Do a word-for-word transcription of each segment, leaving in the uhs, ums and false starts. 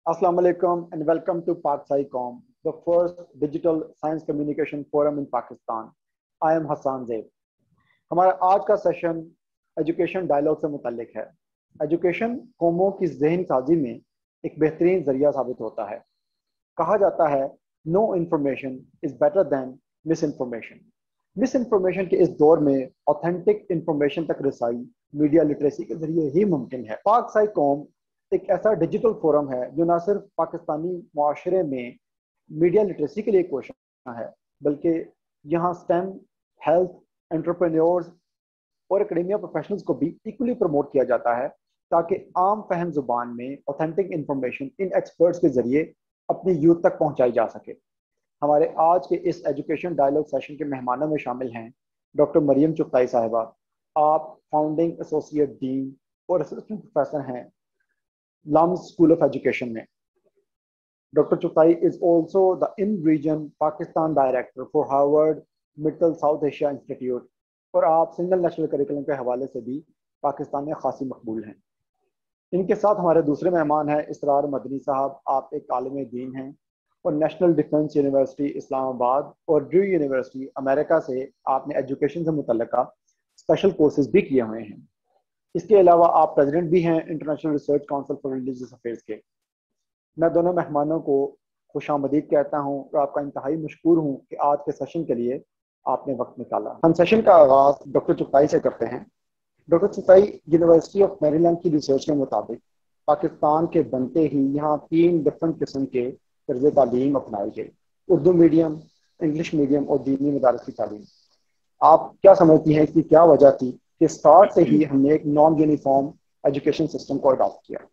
Assalamu alaikum and welcome to Pak SciCom, the first digital science communication forum in Pakistan. I am Hassan Zaid. हमारा आज का session education dialogue से मुतल्लिक है। Education कौमों की ज़हन साजी में एक बेहतरीन ज़रिया साबित होता है। कहा जाता है no information is better than misinformation. Misinformation के इस दौर में ऑथेंटिक इन्फॉर्मेशन तक रसाई मीडिया लिटरेसी के जरिए ही मुमकिन है। पाक SciCom एक ऐसा डिजिटल फोरम है जो न सिर्फ पाकिस्तानी मुआशरे में मीडिया लिटरेसी के लिए कोशिश है, बल्कि यहाँ स्टेम, हेल्थ, एंटरप्रेन्योर्स और एकेडमिया प्रोफेशनल्स को भी इक्वली प्रमोट किया जाता है ताकि आम फहम जुबान में ऑथेंटिक इंफॉर्मेशन इन एक्सपर्ट्स के जरिए अपनी यूथ तक पहुँचाई जा सके। हमारे आज के इस एजुकेशन डायलॉग सेशन के मेहमानों में शामिल हैं डॉक्टर मरियम चुगताई साहिबा। आप फाउंडिंग एसोसिएट डीन और असिस्टेंट प्रोफेसर हैं लम्स स्कूल ऑफ एजुकेशन में। Doctor Chughtai is also the in region Pakistan director for Harvard Mittal South Asia Institute और आप सिंगल नेशनल करिकुलम के हवाले से भी पाकिस्तान में खासी मकबूल हैं। इनके साथ हमारे दूसरे मेहमान हैं इसरार मदनी साहब। आप एक आलिम दीन हैं और नेशनल डिफेंस यूनिवर्सिटी इस्लामाबाद और ड्रू यूनिवर्सिटी अमेरिका से आपने एजुकेशन से मुतल्लिका स्पेशल कोर्सेज भी किए हुए हैं। इसके अलावा आप प्रेसिडेंट भी हैं international research council for religious affairs के। मैं दोनों मेहमानों को खुशामदीद कहता हूं और आपका इंतहाई मशकूर हूं कि आज के सेशन के लिए आपने वक्त निकाला। हम सेशन का आगाज़ डॉक्टर चुगताई से करते हैं। Doctor Chughtai, university of Maryland की रिसर्च के मुताबिक पाकिस्तान के बनते ही यहाँ तीन डिफरेंट किस्म के तर्ज़ तालीम अपनाई गई, उर्दू मीडियम, इंग्लिश मीडियम और दीनी मदारस की तालीम। आप क्या समझती हैं, इसकी क्या वजह थी कि स्टार्ट से ही हमने एक नॉन यूनिफॉर्म एजुकेशन सिस्टम को अडॉप्ट किया?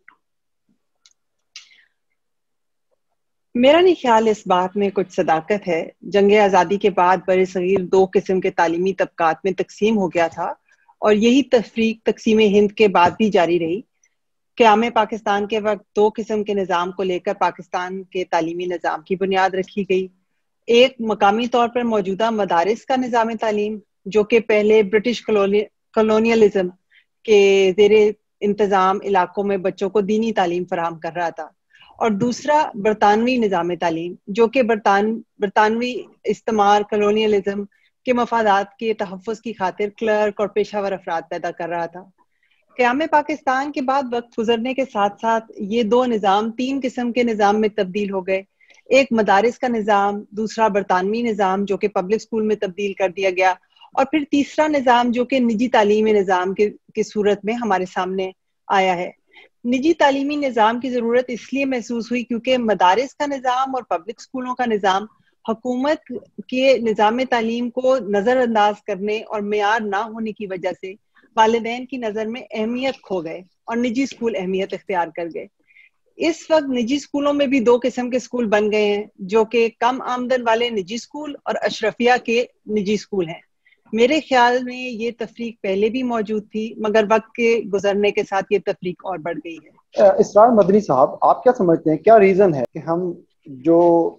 मेरा नहीं ख्याल इस बात में कुछ सदाकत है। जंग आज़ादी के बाद बड़े सगीर दो किस्म के तालीमी तबकात में तकसीम हो गया था और यही तफरीक तकसीम हिंद के बाद भी जारी रही। क़याम पाकिस्तान के वक्त दो किस्म के निज़ाम को लेकर पाकिस्तान के तालीमी निज़ाम की बुनियाद रखी गई। एक मकामी तौर पर मौजूदा मदारिस का निज़ाम तालीम जो कि पहले ब्रिटिश कॉलोनी कॉलोनियलिज्म के ज़ेरे इंतज़ाम इलाकों में बच्चों को दीनी तालीम फराहम कर रहा था, और दूसरा बरतानवी निज़ाम तालीम जो कि बरतान बरतानवी इस्तेमार कॉलोनियलिज्म के मफादात के तहफ़्फ़ुज़ की खातिर क्लर्क और पेशावर अफराद पैदा कर रहा था। क़याम पाकिस्तान के बाद वक्त गुजरने के साथ साथ ये दो निज़ाम तीन किस्म के निज़ाम में तब्दील हो गए। एक मदारिस का निज़ाम, दूसरा बरतानवी निज़ाम जो कि पब्लिक स्कूल में तब्दील कर दिया गया, और फिर तीसरा निज़ाम जो कि निजी तालीमी निज़ाम के, की सूरत में हमारे सामने आया है। निजी तालीमी निज़ाम की ज़रूरत इसलिए महसूस हुई क्योंकि मदारिस का निज़ाम और पब्लिक स्कूलों का निज़ाम हुकूमत के निज़ाम तालीम को नज़रअंदाज करने और मेयार ना होने की वजह से वालिदैन की नज़र में अहमियत खो गए और निजी स्कूल अहमियत इख्तियार कर गए। इस वक्त निजी स्कूलों में भी दो किस्म के स्कूल बन गए हैं, जो कि कम आमदन वाले निजी स्कूल और अशरफिया के निजी स्कूल हैं। मेरे ख्याल में ये तफरीक पहले भी मौजूद थी, मगर वक्त के गुजरने के साथ ये तफरीक और बढ़ गई है। इसरार मदनी साहब, आप क्या समझते हैं, क्या रीज़न है कि हम जो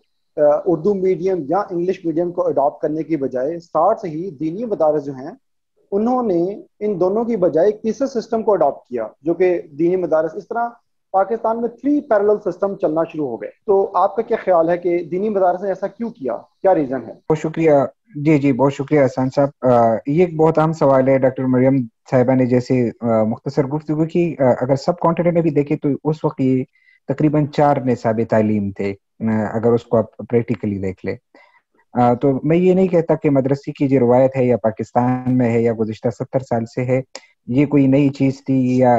उर्दू मीडियम या इंग्लिश मीडियम को अडॉप्ट करने की बजाय स्टार्ट से ही दीनी मदारस जो हैं उन्होंने इन दोनों की बजाय एक तीसरे सिस्टम को अडॉप्ट किया जो कि दीनी मदारस? इस तरह पाकिस्तान में थ्री पैरेलल सिस्टम चलना शुरू हो गए। तो आपका क्या ख्याल है कि दीनी मदारस ने ऐसा क्यों किया, क्या रीज़न है? बहुत शुक्रिया। जी जी बहुत शुक्रिया हसन साहब। ये एक बहुत अहम सवाल है। डॉक्टर मरियम साहिबा ने जैसे मुख्तसर गुफ्तगू की, अगर सब कॉन्टिनेंट में भी देखें तो उस वक्त ये तकरीबन चार निसाब तालीम थे, अगर उसको आप प्रैक्टिकली देख ले। तो मैं ये नहीं कहता कि मदरसे की जो रवायत है या पाकिस्तान में है या गुज़िश्ता सत्तर साल से है ये कोई नई चीज़ थी, या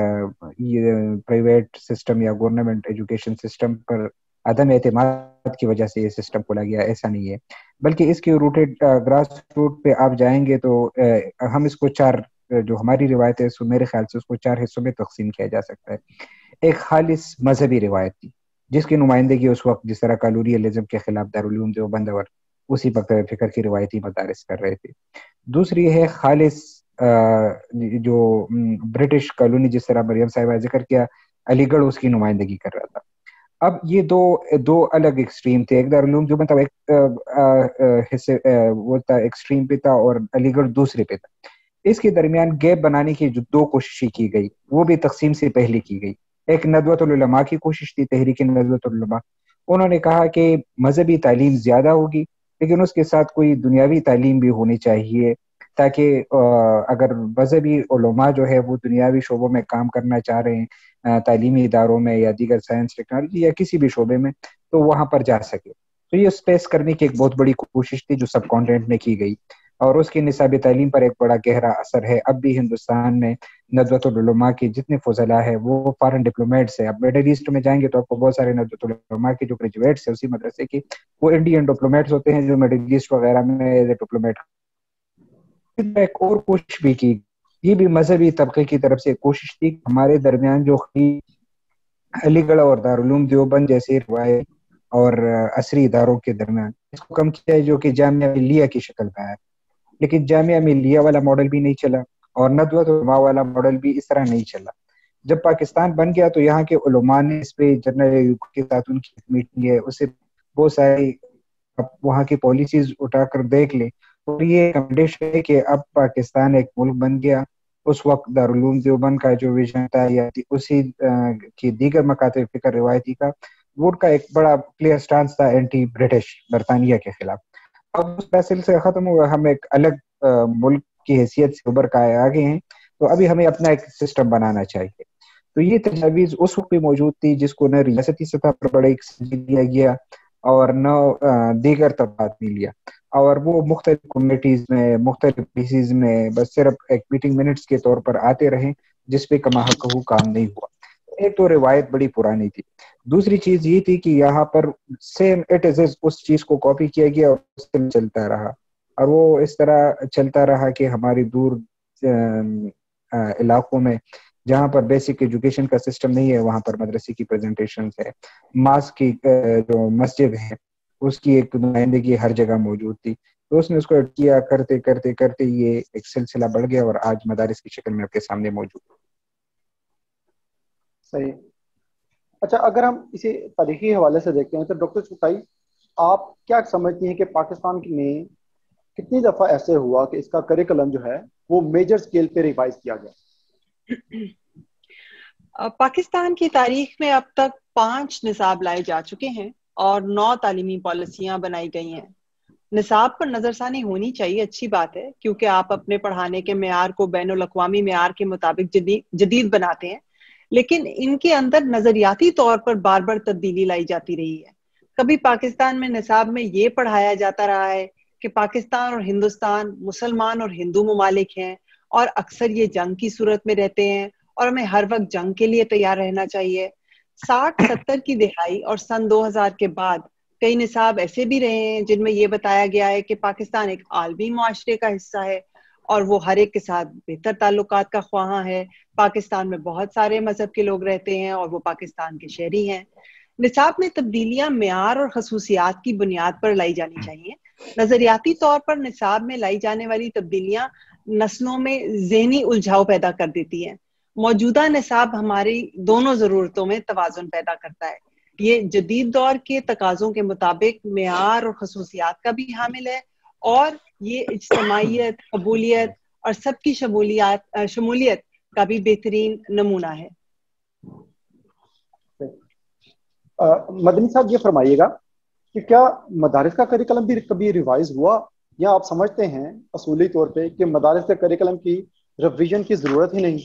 ये प्राइवेट सिस्टम या गवर्नमेंट एजुकेशन सिस्टम पर अदम एतमाद की वजह से ये सिस्टम खोला गया, ऐसा नहीं है। बल्कि इसके रूटेड ग्रास रूट पे आप जाएंगे तो आ, हम इसको चार, जो हमारी रिवायत है उसको मेरे ख्याल से उसको चार हिस्सों में तकसीम किया जा सकता है। एक खालिस मजहबी रिवायत थी जिसकी नुमाइंदगी उस वक्त जिस तरह कॉलोनियलिज्म के खिलाफ दारुल उलूम देवबंद और उसी वक्त फिक्र की रिवायती मदारिस कर रहे थे। दूसरी है खालिस जो ब्रिटिश कॉलोनी, जिस तरह मरियम साहिबा जिक्र किया, अलीगढ़ उसकी नुमाइंदगी कर रहा था। अब ये दो दो अलग एक्सट्रीम थे। एक दारुल उलूम जो मतलब एक हिस्से वो था एक्सट्रीम पे था और अलीगढ़ दूसरे पे था। इसके दरमियान गैप बनाने की जो दो कोशिशें की गई वो भी तकसीम से पहले की गई। ایک ندوۃ العلماء کی کوشش تھی، تحریک ندوۃ العلماء. انہوں نے کہا کہ مذہبی تعلیم زیادہ ہوگی لیکن اس کے ساتھ کوئی دنیاوی تعلیم بھی ہونی چاہیے، تاکہ اگر مذہبی علماء جو ہے وہ دنیاوی شعبوں میں کام کرنا چاہ رہے ہیں، تعلیمی اداروں میں یا دیگر سائنس ٹیکنالوجی یا کسی بھی شعبے میں، تو وہاں پر جا سکے. تو یہ اسپیس کرنے کی ایک بہت بڑی کوشش تھی جو سب کانٹیننٹ میں کی گئی، اور اس کی نصاب تعلیم پر ایک بڑا گہرا اثر ہے. اب بھی ہندوستان میں ندوۃ العلماء کے جتنے فضلاء ہیں وہ فارن ڈپلومیٹس ہیں. اب مڈل ایسٹ میں جائیں گے تو آپ کو بہت سارے ندوۃ العلماء کے جو گریجویٹس ہیں اسی مدرسے کے، وہ انڈین ڈپلومیٹس ہوتے ہیں جو مڈل ایسٹ وغیرہ میں ایز اے ڈپلومیٹ. ایک اور کوشش بھی کی، یہ بھی مذہبی طبقے کی طرف سے کوشش تھی، ہمارے درمیان جو علی گڑھ اور دارالعلوم دیوبند جیسے روایت اور عصری اداروں کے درمیان اس کو کم کیا ہے، جو کہ جامعہ ملیہ کی شکل میں ہے. لیکن جامعہ ملیہ والا ماڈل بھی نہیں چلا اور ندوۃ العلماء والا ماڈل بھی اس طرح نہیں چلا. جب پاکستان بن گیا تو یہاں کے علماء نے اس پہ جنرل ایوب کے ساتھ ان کی میٹنگ ہے، اسے بہت ساری وہاں کی پالیسیز اٹھا کر دیکھ لیں، اور یہ ریکمنڈیشن ہے کہ اب پاکستان ایک ملک بن گیا. اس وقت دارالعلوم دیوبند کا جو ویژن تھا یا اسی کی دیگر مکاتب فکر روایتی کا، وہ کا ایک بڑا کلیئر سٹانس تھا اینٹی برٹش، برطانیہ کے خلاف. اب اس فیصلے سے ختم ہوا، ہم ایک الگ ملک کی حیثیت سے ابھر کر آگے ہیں، تو ابھی ہمیں اپنا ایک سسٹم بنانا چاہیے. تو یہ تجاویز اس وقت بھی موجود تھی جس کو نہ ریاستی سطح پر بڑے لیا گیا اور نہ دیگر طبقات میں لیا، اور وہ مختلف کمیونٹیز میں مختلف پلیسز میں بس صرف ایک میٹنگ منٹس کے طور پر آتے رہے جس پہ کما حق کام نہیں ہوا. ایک تو روایت بڑی پرانی تھی. دوسری چیز یہ تھی کہ یہاں پر سیم اٹ از اس چیز کو کاپی کیا گیا اور اس سے چلتا رہا، اور وہ اس طرح چلتا رہا کہ ہماری دور علاقوں میں جہاں پر بیسک ایجوکیشن کا سسٹم نہیں ہے وہاں پر مدرسے کی پریزنٹیشنز ہے، ماسک کی جو مسجد ہے اس کی ایک نمائندگی ہر جگہ موجود تھی. تو اس نے اس کو کیا کرتے کرتے کرتے یہ ایک سلسلہ بڑھ گیا اور آج مدارس کی شکل میں آپ کے سامنے موجود ہے. صحیح. اچھا، اگر ہم اسی تاریخی حوالے سے دیکھتے ہیں تو ڈاکٹر چغتائی، آپ کیا سمجھتی ہیں کہ پاکستان میں کتنی دفعہ ایسے ہوا کہ اس کا کریکلم جو ہے وہ میجر سکیل پہ ریوائز کیا گیا؟ پاکستان کی تاریخ میں اب تک پانچ نصاب لائے جا چکے ہیں اور نو تعلیمی پالیسیاں بنائی گئی ہیں. نصاب پر نظر ثانی ہونی چاہیے، اچھی بات ہے، کیونکہ آپ اپنے پڑھانے کے معیار کو بین الاقوامی معیار کے مطابق جدید جدید بناتے ہیں، لیکن ان کے اندر نظریاتی طور پر بار بار تبدیلی لائی جاتی رہی ہے. کبھی پاکستان میں نصاب میں یہ پڑھایا جاتا رہا ہے کہ پاکستان اور ہندوستان مسلمان اور ہندو ممالک ہیں اور اکثر یہ جنگ کی صورت میں رہتے ہیں اور ہمیں ہر وقت جنگ کے لیے تیار رہنا چاہیے. ساٹھ ستر کی دہائی اور سن دو ہزار کے بعد کئی نصاب ایسے بھی رہے ہیں جن میں یہ بتایا گیا ہے کہ پاکستان ایک عالمی معاشرے کا حصہ ہے اور وہ ہر ایک کے ساتھ بہتر تعلقات کا خواہاں ہے. پاکستان میں بہت سارے مذہب کے لوگ رہتے ہیں اور وہ پاکستان کے شہری ہیں. نصاب میں تبدیلیاں معیار اور خصوصیات کی بنیاد پر لائی جانی چاہیے. نظریاتی طور پر نصاب میں لائی جانے والی تبدیلیاں نسلوں میں ذہنی الجھاؤ پیدا کر دیتی ہیں. موجودہ نصاب ہماری دونوں ضرورتوں میں توازن پیدا کرتا ہے. یہ جدید دور کے تقاضوں کے مطابق معیار اور خصوصیات کا بھی حامل ہے اور یہ اجتماعیت، قبولیت اور سب کی شمولیات شمولیت کا بھی بہترین نمونہ ہے. مدنی صاحب یہ فرمائیے گا کہ کیا مدارس کا کریکلم بھی کبھی ریوائز ہوا، یا آپ سمجھتے ہیں اصولی طور پہ کہ مدارس کے کریکلم کی ریویژن کی ضرورت ہی نہیں؟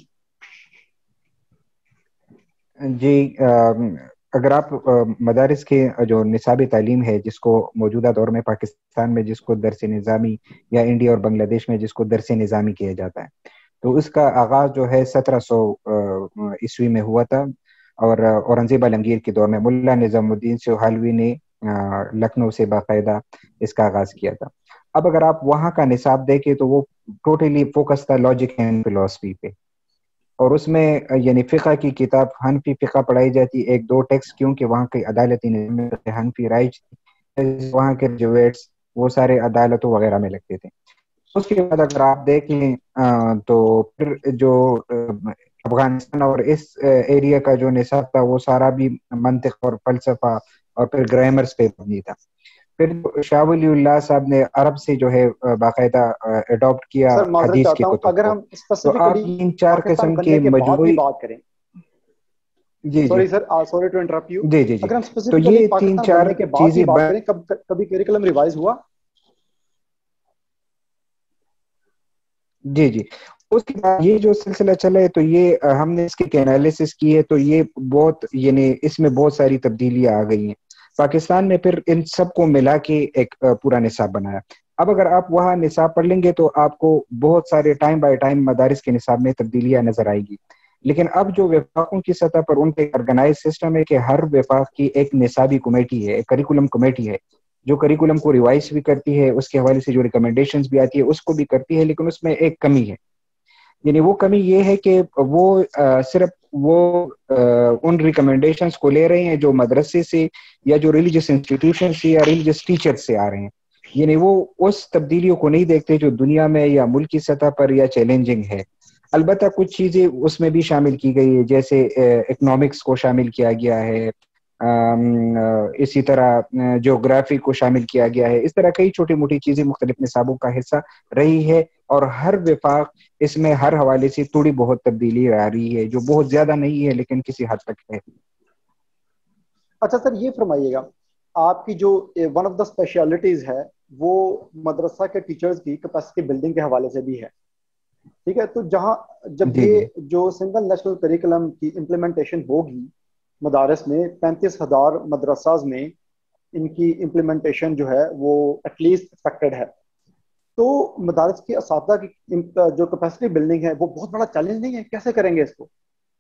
جی، اگر آپ مدارس کے جو نصاب تعلیم ہے جس کو موجودہ دور میں پاکستان میں جس کو درس نظامی یا انڈیا اور بنگلہ دیش میں جس کو درس نظامی کیا جاتا ہے، تو اس کا آغاز جو ہے سترہ سو عیسوی میں ہوا تھا اور اورنگزیب عالمگیر کے دور میں ملا نظام الدین سہالوی نے لکھنؤ سے باقاعدہ اس کا آغاز کیا تھا. اب اگر آپ وہاں کا نصاب دیکھیں تو وہ ٹوٹلی فوکس تھا لاجک اینڈ فلسفی پہ، اور اس میں یعنی فقہ کی کتاب حنفی فقہ پڑھائی جاتی، ایک دو ٹیکسٹ کیونکہ وہاں کی عدالتی نظام حنفی رائج، وہاں کے گریجویٹس وہ سارے عدالتوں وغیرہ میں لگتے تھے. اس کے بعد اگر آپ دیکھیں تو پھر جو افغانستان اور اس ایریا کا جو نصاب تھا وہ سارا بھی منطق اور فلسفہ اور پھر گرامرز پہ مبنی تھا. پھر شاہ ولی اللہ صاحب نے عرب سے جو ہے باقاعدہ اڈاپٹ کیا حدیث کی کتب. اگر ہم تو آپ ان چار قسم کے مجموعی بات کریں جی sorry sir sorry to interrupt you. جی جی جی اگر ہم تو اسپیسیفکلی یہ تین پاکستان چار بننے کے بعد چیزیں کی بات کریں, کب کبھی کریکولم ریوائز ہوا؟ جی جی اس کے بعد یہ جو سلسلہ چلا ہے تو یہ ہم نے اس کی انالیسس کی ہے, تو یہ بہت یعنی اس میں بہت ساری تبدیلیاں آ گئی ہیں. پاکستان نے پھر ان سب کو ملا کے ایک پورا نصاب بنایا. اب اگر آپ وہاں نصاب پڑھ لیں گے تو آپ کو بہت سارے ٹائم بائی ٹائم مدارس کے نصاب میں تبدیلیاں نظر آئے گی. لیکن اب جو وفاقوں کی سطح پر ان کے آرگنائز سسٹم ہے کہ ہر وفاق کی ایک نصابی کمیٹی ہے, ایک کریکولم کمیٹی ہے جو کریکولم کو ریوائز بھی کرتی ہے, اس کے حوالے سے جو ریکمنڈیشنز بھی آتی ہے اس کو بھی کرتی ہے. لیکن اس میں ایک کمی ہے, یعنی وہ کمی یہ ہے کہ وہ صرف وہ ان ریکمنڈیشنز کو لے رہے ہیں جو مدرسے سے یا جو ریلیجس انسٹیٹیوشن سے یا ریلیجس ٹیچر سے آ رہے ہیں. یعنی وہ اس تبدیلیوں کو نہیں دیکھتے جو دنیا میں یا ملک کی سطح پر یا چیلنجنگ ہے. البتہ کچھ چیزیں اس میں بھی شامل کی گئی ہے, جیسے اکنامکس کو شامل کیا گیا ہے, اسی طرح جغرافی کو شامل کیا گیا ہے. اس طرح کئی چھوٹی موٹی چیزیں مختلف نصابوں کا حصہ رہی ہے, اور ہر وفاق اس میں ہر حوالے سے تھوڑی بہت تبدیلی آ رہی ہے جو بہت زیادہ نہیں ہے لیکن کسی حد تک ہے. اچھا سر یہ فرمائیے گا, آپ کی جو ون آف دا اسپیشلٹیز ہے وہ مدرسہ کے ٹیچرز کی کیپیسٹی بلڈنگ کے حوالے سے بھی ہے, ٹھیک ہے؟ تو جہاں جب جی یہ جی جو سنگل نیشنل کریکولم کی امپلیمنٹیشن ہوگی مدارس میں, پینتیس ہزار مدرساز میں ان کی امپلیمنٹیشن جو ہے وہ ایٹ لیسٹ ایکسپیکٹڈ ہے, تو مدارس کے اساتذہ کی جو کیپیسٹی بلڈنگ ہے وہ بہت بڑا چیلنج نہیں ہے؟ کیسے کریں گے اس کو؟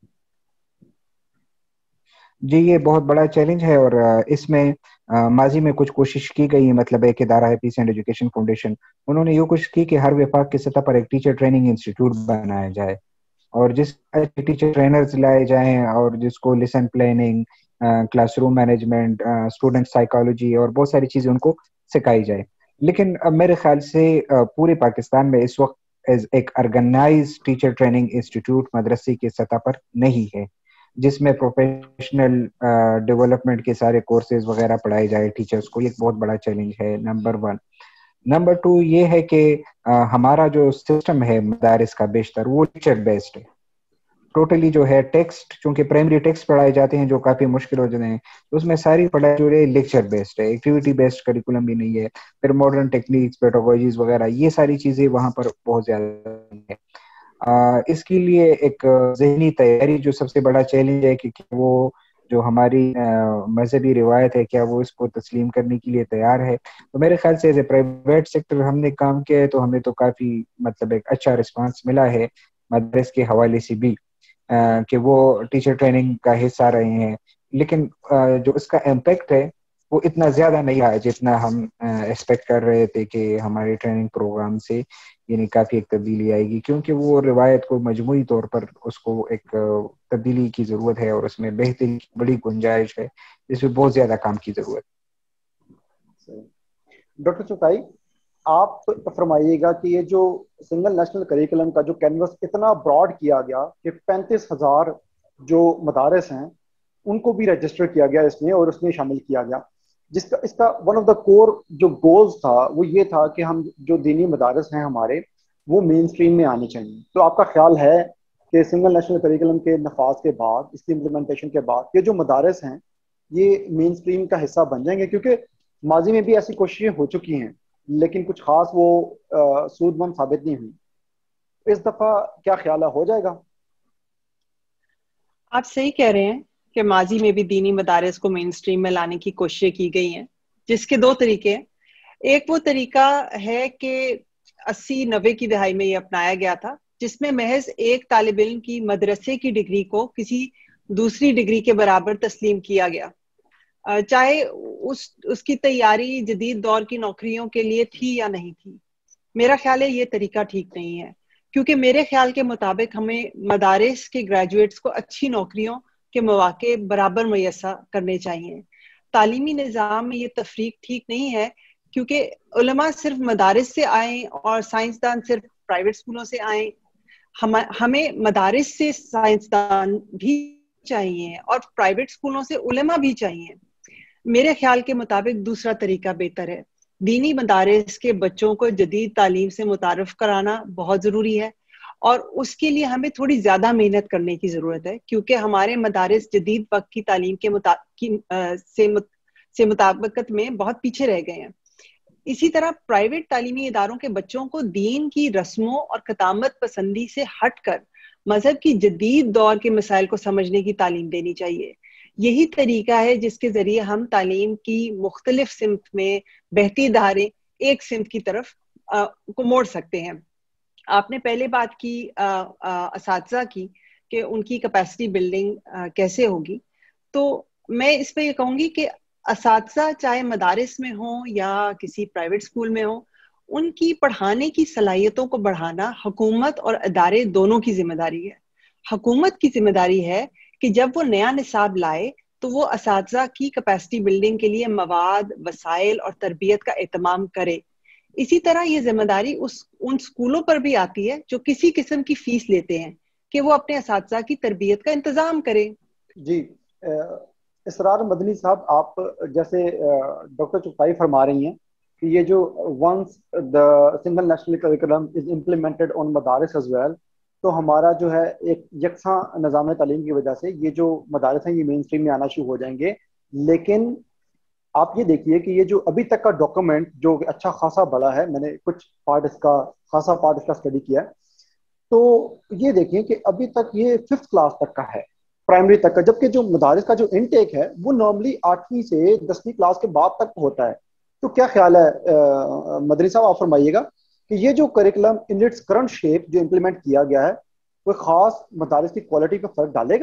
جی یہ بہت بڑا چیلنج ہے, اور اس میں ماضی میں کچھ کوشش کی گئی. مطلب ایک ادارہ ہے پیس اینڈ ایجوکیشن فاؤنڈیشن, انہوں نے یہ کوشش کی کہ ہر وفاق کی سطح پر ایک ٹیچر ٹریننگ انسٹیٹیوٹ بنایا جائے, اور جس ٹیچر ٹرینرز لائے جائیں اور جس کو lesson planning, classroom management, student psychology اور بہت ساری چیزیں ان کو سکھائی جائے. لیکن اب میرے خیال سے پورے پاکستان میں اس وقت ایک آرگنائز ٹیچر ٹریننگ انسٹیٹیوٹ مدرسے کی سطح پر نہیں ہے جس میں پروفیشنل ڈیولپمنٹ کے سارے کورسز وغیرہ پڑھائے جائے ٹیچرز کو. یہ ایک بہت بڑا چیلنج ہے, نمبر ون. نمبر ٹو یہ ہے کہ ہمارا جو سسٹم ہے مدارس کا بیشتر وہ لیکچر بیسڈ ہے ٹوٹلی, جو ہے ٹیکسٹ, چونکہ پرائمری ٹیکسٹ پڑھائے جاتے ہیں جو کافی مشکل ہو جاتے ہیں, تو اس میں ساری پڑھائی جو ہے لیکچر بیسڈ ہے, ایکٹیویٹی بیسڈ کریکولم بھی نہیں ہے. پھر ماڈرن ٹیکنیکس, پیڈاگوجیز وغیرہ یہ ساری چیزیں وہاں پر بہت زیادہ ہے. اس کے لیے ایک ذہنی تیاری جو سب سے بڑا چیلنج ہے کہ وہ جو ہماری مذہبی روایت ہے کیا وہ اس کو تسلیم کرنے کے لیے تیار ہے. تو میرے خیال سے ایز اے پرائیویٹ سیکٹر ہم نے کام کیا ہے تو ہمیں تو کافی مطلب ایک اچھا رسپانس ملا ہے مدرس کے حوالے سے بھی کہ وہ ٹیچر ٹریننگ کا حصہ رہے ہیں. لیکن جو اس کا امپیکٹ ہے وہ اتنا زیادہ نہیں آیا جتنا ہم ایکسپیکٹ کر رہے تھے کہ ہمارے ٹریننگ پروگرام سے یعنی کافی ایک تبدیلی آئے گی, کیونکہ وہ روایت کو مجموعی طور پر اس کو ایک تبدیلی کی ضرورت ہے اور اس میں بہتری کی بڑی گنجائش ہے, اس میں بہت زیادہ کام کی ضرورت ہے. ڈاکٹر چوکائی آپ فرمائیے گا کہ یہ جو سنگل نیشنل کریکولم کا جو کینوس اتنا براڈ کیا گیا کہ پینتیس ہزار جو مدارس ہیں ان کو بھی رجسٹر کیا گیا اس میں اور اس میں شامل کیا گیا, جس کا اس کا ون آف دا کور جو گولز تھا وہ یہ تھا کہ ہم جو دینی مدارس ہیں ہمارے وہ مین اسٹریم میں آنے چاہیے. تو آپ کا خیال ہے کہ سنگل نیشنل کریکولم کے نفاذ کے بعد, اس کی امپلیمنٹیشن کے بعد یہ جو مدارس ہیں یہ مین اسٹریم کا حصہ بن جائیں گے؟ کیونکہ ماضی میں بھی ایسی کوششیں ہو چکی ہیں لیکن کچھ خاص وہ سود مند ثابت نہیں ہوئی. اس دفعہ کیا خیال ہے, ہو جائے گا؟ آپ صحیح کہہ رہے ہیں کہ ماضی میں بھی دینی مدارس کو مین سٹریم میں لانے کی کوششیں کی گئی ہیں, جس کے دو طریقے ہیں. ایک وہ طریقہ ہے کہ اسی نوے کی دہائی میں یہ اپنایا گیا تھا جس میں محض ایک طالب علم کی مدرسے کی ڈگری کو کسی دوسری ڈگری کے برابر تسلیم کیا گیا, چاہے اس اس کی تیاری جدید دور کی نوکریوں کے لیے تھی یا نہیں تھی. میرا خیال ہے یہ طریقہ ٹھیک نہیں ہے, کیونکہ میرے خیال کے مطابق ہمیں مدارس کے گریجویٹس کو اچھی نوکریوں کے مواقع برابر میسر کرنے چاہیے. تعلیمی نظام میں یہ تفریق ٹھیک نہیں ہے, کیونکہ علماء صرف مدارس سے آئیں اور سائنسدان صرف پرائیویٹ اسکولوں سے آئیں. ہمیں مدارس سے سائنسدان بھی چاہیے اور پرائیویٹ اسکولوں سے علماء بھی چاہیے. میرے خیال کے مطابق دوسرا طریقہ بہتر ہے. دینی مدارس کے بچوں کو جدید تعلیم سے متعارف کرانا بہت ضروری ہے, اور اس کے لیے ہمیں تھوڑی زیادہ محنت کرنے کی ضرورت ہے، کیونکہ ہمارے مدارس جدید وقت کی تعلیم کے سے مطابقت میں بہت پیچھے رہ گئے ہیں۔ اسی طرح پرائیویٹ تعلیمی اداروں کے بچوں کو دین کی رسموں اور قدامت پسندی سے ہٹ کر مذہب کی جدید دور کے مسائل کو سمجھنے کی تعلیم دینی چاہیے۔ یہی طریقہ ہے جس کے ذریعے ہم تعلیم کی مختلف سمت میں بہتی دھاریں ایک سمت کی طرف کو موڑ سکتے ہیں۔ آپ نے پہلے بات کی اساتذہ کی کہ ان کی کیپیسٹی بلڈنگ کیسے ہوگی، تو میں اس پہ یہ کہوں گی کہ اساتذہ چاہے مدارس میں ہوں یا کسی پرائیویٹ اسکول میں ہوں، ان کی پڑھانے کی صلاحیتوں کو بڑھانا حکومت اور ادارے دونوں کی ذمہ داری ہے۔ حکومت کی ذمہ داری ہے کہ جب وہ نیا نصاب لائے تو وہ اساتذہ کی کیپیسٹی بلڈنگ کے لیے مواد، وسائل اور تربیت کا اہتمام کرے۔ اسی طرح یہ ذمہ داری اس ان اسکولوں پر بھی آتی ہے جو کسی قسم کی فیس لیتے ہیں کہ وہ اپنے اساتذہ کی تربیت کا انتظام کریں۔ جی اسرار مدنی صاحب، آپ جیسے ڈاکٹر چغتائی فرما رہی ہیں کہ یہ جو once the single national curriculum is implemented on مدارس ایز ویل، تو ہمارا جو ہے ایک یکساں نظام تعلیم کی وجہ سے یہ جو مدارس ہیں یہ مین اسٹریم میں آنا شروع ہو جائیں گے۔ لیکن آپ یہ دیکھیے کہ یہ جو ابھی تک کا ڈاکومنٹ جو اچھا خاصا بڑا ہے، میں نے کچھ پارٹ اس کا خاصا پارٹ اس کا اسٹڈی کیا ہے، تو یہ دیکھیں کہ ابھی تک یہ ففتھ کلاس تک کا ہے، پرائمری تک کا، جبکہ جو مدارس کا جو انٹیک ہے وہ نارملی آٹھویں سے دسویں کلاس کے بعد تک ہوتا ہے۔ تو کیا خیال ہے مدنی صاحب، آپ فرمائیے گا کہ یہ جو curriculum in its current shape جو امپلیمنٹ کیا گیا ہے وہ خاص مدارس کی کوالٹی پہ فرق ڈالے گا؟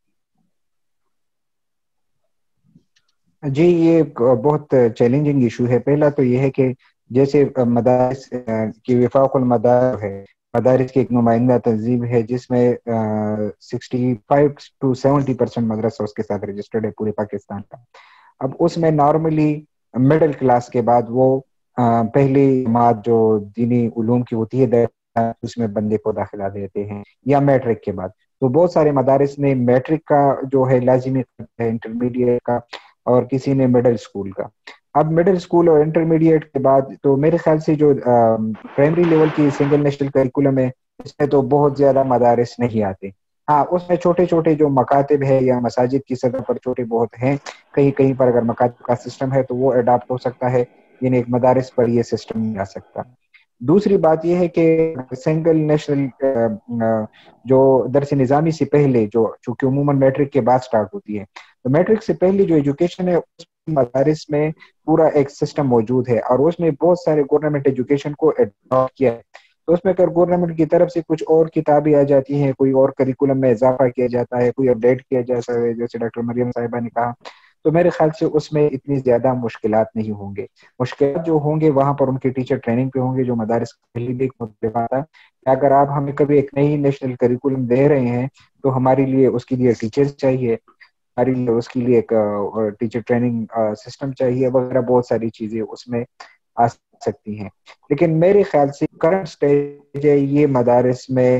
جی یہ بہت چیلنجنگ ایشو ہے۔ پہلا تو یہ ہے کہ جیسے مدارس کی وفاق المدارس ہے، مدارس کی ایک نمائندہ تنظیم ہے جس میں sixty five to seventy percent مدرسہ اس کے ساتھ رجسٹرڈ ہے پورے پاکستان کا۔ اب اس میں نارملی مڈل کلاس کے بعد وہ پہلی جماعت جو دینی علوم کی ہوتی ہے اس میں بندے کو داخلہ دیتے ہیں، یا میٹرک کے بعد۔ تو بہت سارے مدارس نے میٹرک کا جو ہے لازمی ہے، انٹرمیڈیٹ کا، اور کسی نے مڈل اسکول کا۔ اب مڈل اسکول اور انٹرمیڈیٹ کے بعد تو میرے خیال سے جو پرائمری لیول کی سنگل نیشنل کریکولم ہے اس میں تو بہت زیادہ مدارس نہیں آتے۔ ہاں اس میں چھوٹے چھوٹے جو مکاتب ہے یا مساجد کی سطح پر چھوٹے بہت ہیں، کہیں کہیں پر اگر مکاتب کا سسٹم ہے تو وہ اڈاپٹ ہو سکتا ہے، یعنی ایک مدارس پر یہ سسٹم نہیں آ سکتا۔ دوسری بات یہ ہے کہ سنگل نیشنل جو درس نظامی سے پہلے جو چونکہ عموماً میٹرک کے بعد سٹارٹ ہوتی ہے، تو میٹرک سے پہلے جو ایجوکیشن ہے اس مدارس میں پورا ایک سسٹم موجود ہے، اور اس میں بہت سارے گورنمنٹ ایجوکیشن کو اڈاپٹ کیا ہے۔ تو اس میں اگر گورنمنٹ کی طرف سے کچھ اور کتابیں آ جاتی ہیں، کوئی اور کریکولم میں اضافہ کیا جاتا ہے، کوئی اپڈیٹ کیا جاتا ہے، جیسے ڈاکٹر مریم صاحبہ نے کہا، تو میرے خیال سے اس میں اتنی زیادہ مشکلات نہیں ہوں گے۔ مشکلات جو ہوں گے وہاں پر ان کے ٹیچر ٹریننگ پہ ہوں گے، جو مدارس پہلی بھی ایک مطلب تھا کہ اگر آپ ہمیں کبھی ایک نئی نیشنل کریکولم دے رہے ہیں تو ہمارے لیے اس کے لیے ٹیچرز چاہیے، ہمارے لیے اس کے لیے ایک ٹیچر ٹریننگ سسٹم چاہیے، وغیرہ بہت ساری چیزیں اس میں آ سکتی ہیں۔ لیکن میرے خیال سے کرنٹ سٹیج ہے یہ مدارس میں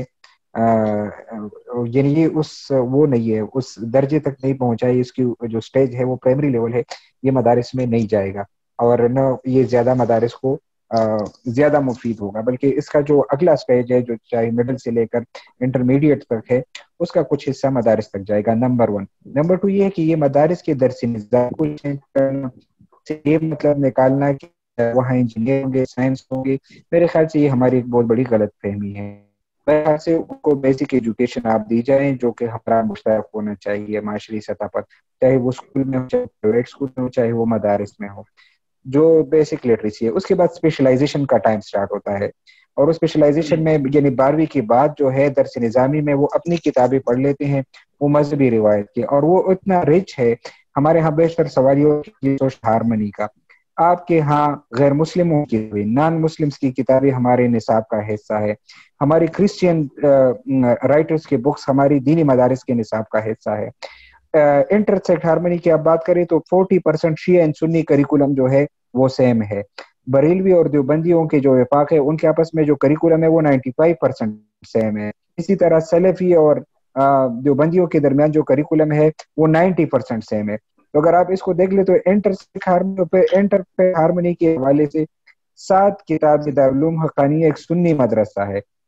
یعنی یہ اس وہ نہیں ہے، اس درجے تک نہیں پہنچا ہے، اس کی جو سٹیج ہے وہ پرائمری لیول ہے، یہ مدارس میں نہیں جائے گا، اور نہ یہ زیادہ مدارس کو زیادہ مفید ہوگا، بلکہ اس کا جو اگلا سٹیج ہے جو چاہے مڈل سے لے کر انٹرمیڈیٹ تک ہے اس کا کچھ حصہ مدارس تک جائے گا، نمبر ون۔ نمبر ٹو یہ ہے کہ یہ مدارس کے درس نظام کو چینج کرنا، یہ مطلب نکالنا کہ وہاں انجینئر ہوں گے، سائنس ہوں گے، میرے خیال سے یہ ہماری ایک بہت بڑی غلط فہمی ہے۔ میرے خیال سے ان کو بیسک ایجوکیشن آپ دی جائیں جو کہ ہمارا مشترک ہونا چاہیے معاشری سطح پر، چاہے وہ اسکول میں ہو، چاہے پرائیویٹ اسکول میں ہو، چاہے وہ مدارس میں ہو، جو بیسک لٹریسی ہے۔ اس کے بعد اسپیشلائزیشن کا ٹائم سٹارٹ ہوتا ہے، اور اس اسپیشلائزیشن میں یعنی بارہویں کے بعد جو ہے درس نظامی میں وہ اپنی کتابیں پڑھ لیتے ہیں وہ مذہبی روایت کی، اور وہ اتنا رچ ہے۔ ہمارے ہاں بیشتر سواریوں کی ہارمنی کا، آپ کے ہاں غیر مسلموں کی نان مسلمس کی کتابیں ہمارے نصاب کا حصہ ہے، ہماری کرسچین رائٹرز کے بکس ہماری دینی مدارس کے نصاب کا حصہ ہے۔ انٹر سیکٹ ہارمنی کی آپ بات کریں تو forty percent Shia and Sunni curriculum جو ہے وہ سیم ہے۔ بریلوی اور دیوبندیوں کے جو وفاق ہے ان کے آپس میں جو کریکولم ہے وہ نائنٹی فائیو پرسینٹ سیم ہے۔ اسی طرح سلفی اور دیوبندیوں کے درمیان جو کریکولم ہے وہ نائنٹی پرسینٹ سیم ہے۔ تو اگر آپ اس کو دیکھ لیں تو انٹر سیکٹ ہارمنی پہ انٹر ہارمنی کے حوالے سے سات کتاب دارالعلوم حقانیہ ایک سنی مدرسہ ہے،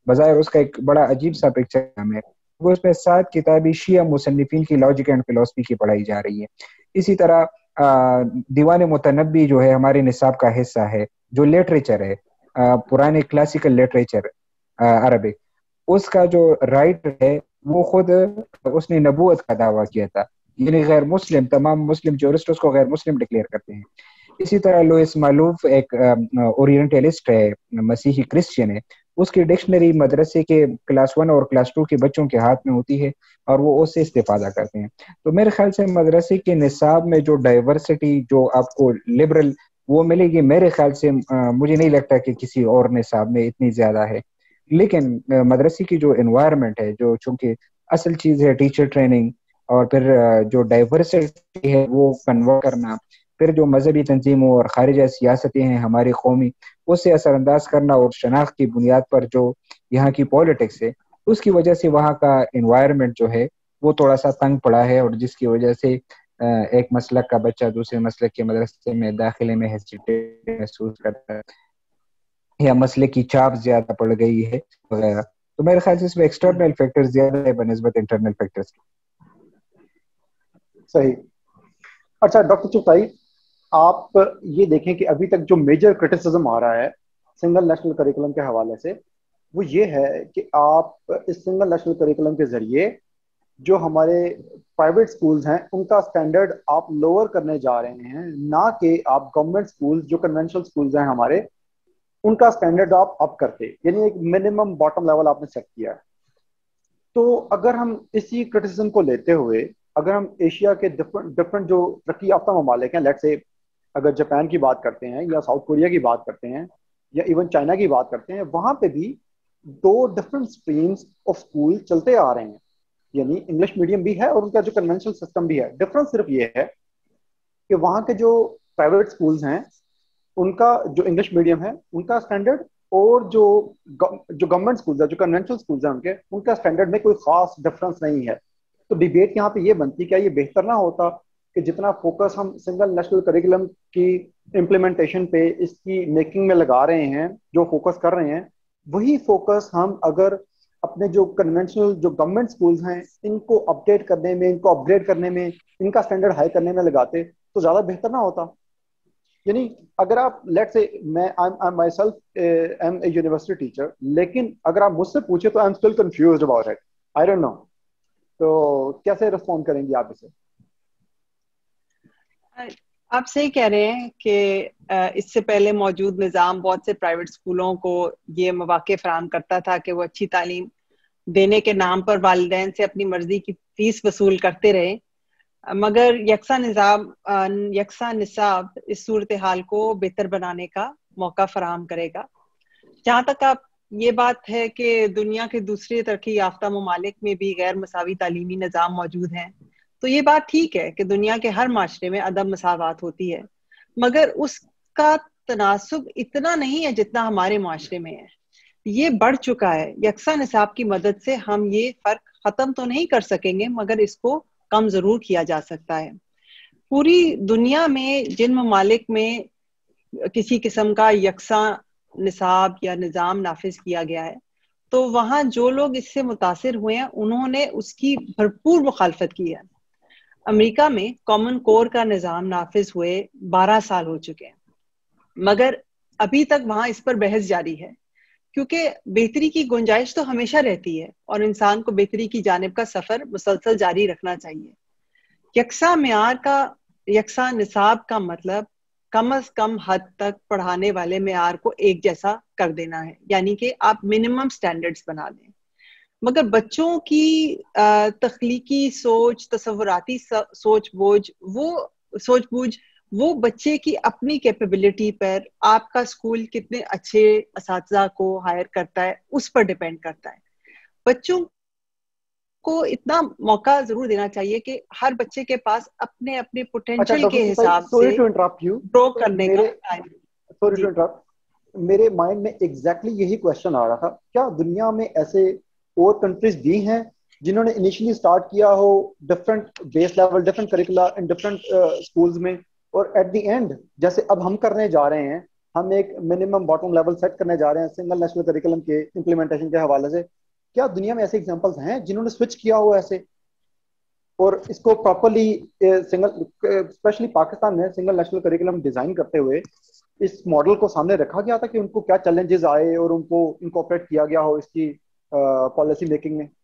بظاہر اس کا ایک بڑا عجیب سا پکچر ہمیں وہ اس میں سات کتابی شیعہ مصنفین کی لاجک اینڈ فلسفی کی پڑھائی جا رہی ہے. اسی طرح دیوان متنبی جو ہے ہمارے نصاب کا حصہ ہے, جو لٹریچر ہے پرانے کلاسیکل لٹریچر عربک, اس کا جو رائٹر ہے وہ خود اس نے نبوت کا دعویٰ کیا تھا, یعنی غیر مسلم تمام مسلم جورسٹ اس کو غیر مسلم ڈکلیئر کرتے ہیں. اسی طرح لوئس مالوف ایک اورینٹلسٹ ہے, مسیحی کرسچین ہے, اس کی ڈکشنری مدرسے کے کلاس ون اور کلاس ٹو کے بچوں کے ہاتھ میں ہوتی ہے اور وہ اس سے استفادہ کرتے ہیں. تو میرے خیال سے مدرسے کے نصاب میں جو ڈائیورسٹی جو آپ کو لبرل وہ ملے گی, میرے خیال سے مجھے نہیں لگتا کہ کسی اور نصاب میں اتنی زیادہ ہے. لیکن مدرسے کی جو انوائرمنٹ ہے, جو چونکہ اصل چیز ہے ٹیچر ٹریننگ, اور پھر جو ڈائیورسٹی ہے وہ کنورٹ کرنا, پھر جو مذہبی تنظیموں اور خارجہ سیاستیں ہیں ہماری قومی, اس سے اثر انداز کرنا, اور شناخت کی بنیاد پر جو یہاں کی پولیٹکس ہے اس کی وجہ سے وہاں کا انوائرمنٹ جو ہے وہ تھوڑا سا تنگ پڑا ہے, اور جس کی وجہ سے ایک مسلک کا بچہ دوسرے مسلک کے مدرسے میں داخلے میں ہیسیٹیٹ محسوس کرتا ہے, یا مسلک کی چاپ زیادہ پڑ گئی ہے وغیرہ. تو میرے خیال سے اس میں ایکسٹرنل فیکٹر زیادہ ہے بنسبت انٹرنل فیکٹرز کی. صحیح. اچھا ڈاکٹر چغتائی, آپ یہ دیکھیں کہ ابھی تک جو میجر کرٹیسزم آ رہا ہے سنگل نیشنل کریکولم کے حوالے سے وہ یہ ہے کہ آپ اس سنگل نیشنل کریکولم کے ذریعے جو ہمارے پرائیویٹ سکولز ہیں ان کا سٹینڈرڈ آپ لوور کرنے جا رہے ہیں, نہ کہ آپ گورنمنٹ سکولز جو کنونشنل سکولز ہیں ہمارے ان کا سٹینڈرڈ آپ اپ کرتے, یعنی ایک منیمم باٹم لیول آپ نے سیٹ کیا ہے. تو اگر ہم اسی کرٹیسزم کو لیتے ہوئے اگر ہم ایشیا کے ڈفرنٹ ڈفرنٹ جو ترقی یافتہ ممالک ہیں, لیٹ سے اگر جاپان کی بات کرتے ہیں یا ساؤتھ کوریا کی بات کرتے ہیں یا ایون چائنا کی بات کرتے ہیں, وہاں پہ بھی دو ڈفرنٹ اسٹریمس آف اسکول چلتے آ رہے ہیں, یعنی انگلش میڈیم بھی ہے اور ان کا جو کنونشنل سسٹم بھی ہے. ڈفرنس صرف یہ ہے کہ وہاں کے جو پرائیویٹ اسکولز ہیں ان کا جو انگلش میڈیم ہے ان کا اسٹینڈرڈ, اور جو جو گورنمنٹ اسکولز ہیں جو کنونشنل اسکولز ہیں ان کے ان کا اسٹینڈرڈ میں کوئی خاص ڈفرنس نہیں ہے. تو ڈیبیٹ یہاں پہ یہ بنتی کیا یہ بہتر نہ ہوتا کہ جتنا فوکس ہم سنگل نیشنل کریکولم کی امپلیمنٹیشن پہ اس کی میکنگ میں لگا رہے ہیں, جو فوکس کر رہے ہیں, وہی فوکس ہم اگر اپنے جو کنونشنل جو گورنمنٹ اسکولز ہیں ان کو اپڈیٹ کرنے میں, ان کو اپ گریڈ کرنے میں, ان کا اسٹینڈرڈ ہائی کرنے میں لگاتے تو زیادہ بہتر نہ ہوتا. یعنی اگر آپ لیٹ سے میں myself am a university teacher, لیکن اگر آپ مجھ سے پوچھے تو I am still confused about it, I don't know. تو کیسے رسپونڈ کریں گے آپ اسے؟ آپ صحیح کہہ رہے ہیں کہ اس سے پہلے موجود نظام بہت سے پرائیویٹ اسکولوں کو یہ مواقع فراہم کرتا تھا کہ وہ اچھی تعلیم دینے کے نام پر والدین سے اپنی مرضی کی فیس وصول کرتے رہے, مگر یکساں نظام یکساں نصاب اس صورتحال کو بہتر بنانے کا موقع فراہم کرے گا. جہاں تک آپ یہ بات ہے کہ دنیا کے دوسرے ترقی یافتہ ممالک میں بھی غیر مساوی تعلیمی نظام موجود ہیں, تو یہ بات ٹھیک ہے کہ دنیا کے ہر معاشرے میں عدم مساوات ہوتی ہے, مگر اس کا تناسب اتنا نہیں ہے جتنا ہمارے معاشرے میں ہے. یہ بڑھ چکا ہے. یکساں نصاب کی مدد سے ہم یہ فرق ختم تو نہیں کر سکیں گے, مگر اس کو کم ضرور کیا جا سکتا ہے. پوری دنیا میں جن ممالک میں کسی قسم کا یکساں نصاب یا نظام نافذ کیا گیا ہے, تو وہاں جو لوگ اس سے متاثر ہوئے ہیں انہوں نے اس کی بھرپور مخالفت کی ہے. امریکہ میں کامن کور کا نظام نافذ ہوئے بارہ سال ہو چکے ہیں, مگر ابھی تک وہاں اس پر بحث جاری ہے, کیونکہ بہتری کی گنجائش تو ہمیشہ رہتی ہے اور انسان کو بہتری کی جانب کا سفر مسلسل جاری رکھنا چاہیے. یکساں معیار کا یکساں نصاب کا مطلب کم از کم حد تک پڑھانے والے معیار کو ایک جیسا کر دینا ہے, یعنی کہ آپ منیمم سٹینڈرڈز بنا دیں. مگر بچوں کی تخلیقی سوچ, تصوراتی سوچ بوجھ وہ سوچ بوجھ وہ بچے کی اپنی کیپیبلٹی پر آپ کا اسکول کتنے اچھے اساتذہ کو ہائر کرتا ہے اس پر ڈیپینڈ کرتا ہے. بچوں کو اتنا موقع ضرور دینا چاہیے کہ ہر بچے کے پاس اپنے اپنے پوٹینشیل کے حساب سے گرو کرنے کا ٹائم. سوری ٹو انٹرپٹ, میرے مائنڈ میں ایگزیکٹلی یہی کوشچن آ رہا تھا, کیا دنیا میں ایسے اور کنٹریز بھی ہیں جنہوں نے انیشلی سٹارٹ کیا ہو different base level, different curricula in different schools میں, اور ایٹ دی اینڈ جیسے اب ہم کرنے جا رہے ہیں ہم ایک منیمم باٹم لیول سیٹ کرنے جا رہے ہیں سنگل نیشنل کریکولم کے امپلیمنٹیشن کے حوالے سے. کیا دنیا میں ایسے ایگزامپلس ہیں جنہوں نے سوئچ کیا ہوا ایسے اور اس کو پراپرلی سنگل اسپیشلی پاکستان میں سنگل نیشنل کریکولم ڈیزائن کرتے ہوئے اس ماڈل کو سامنے رکھا گیا تھا کہ ان کو کیا چیلنجز آئے اور ان کو انکارپوریٹ کیا گیا ہو اس کی پالیسی میکنگ میں؟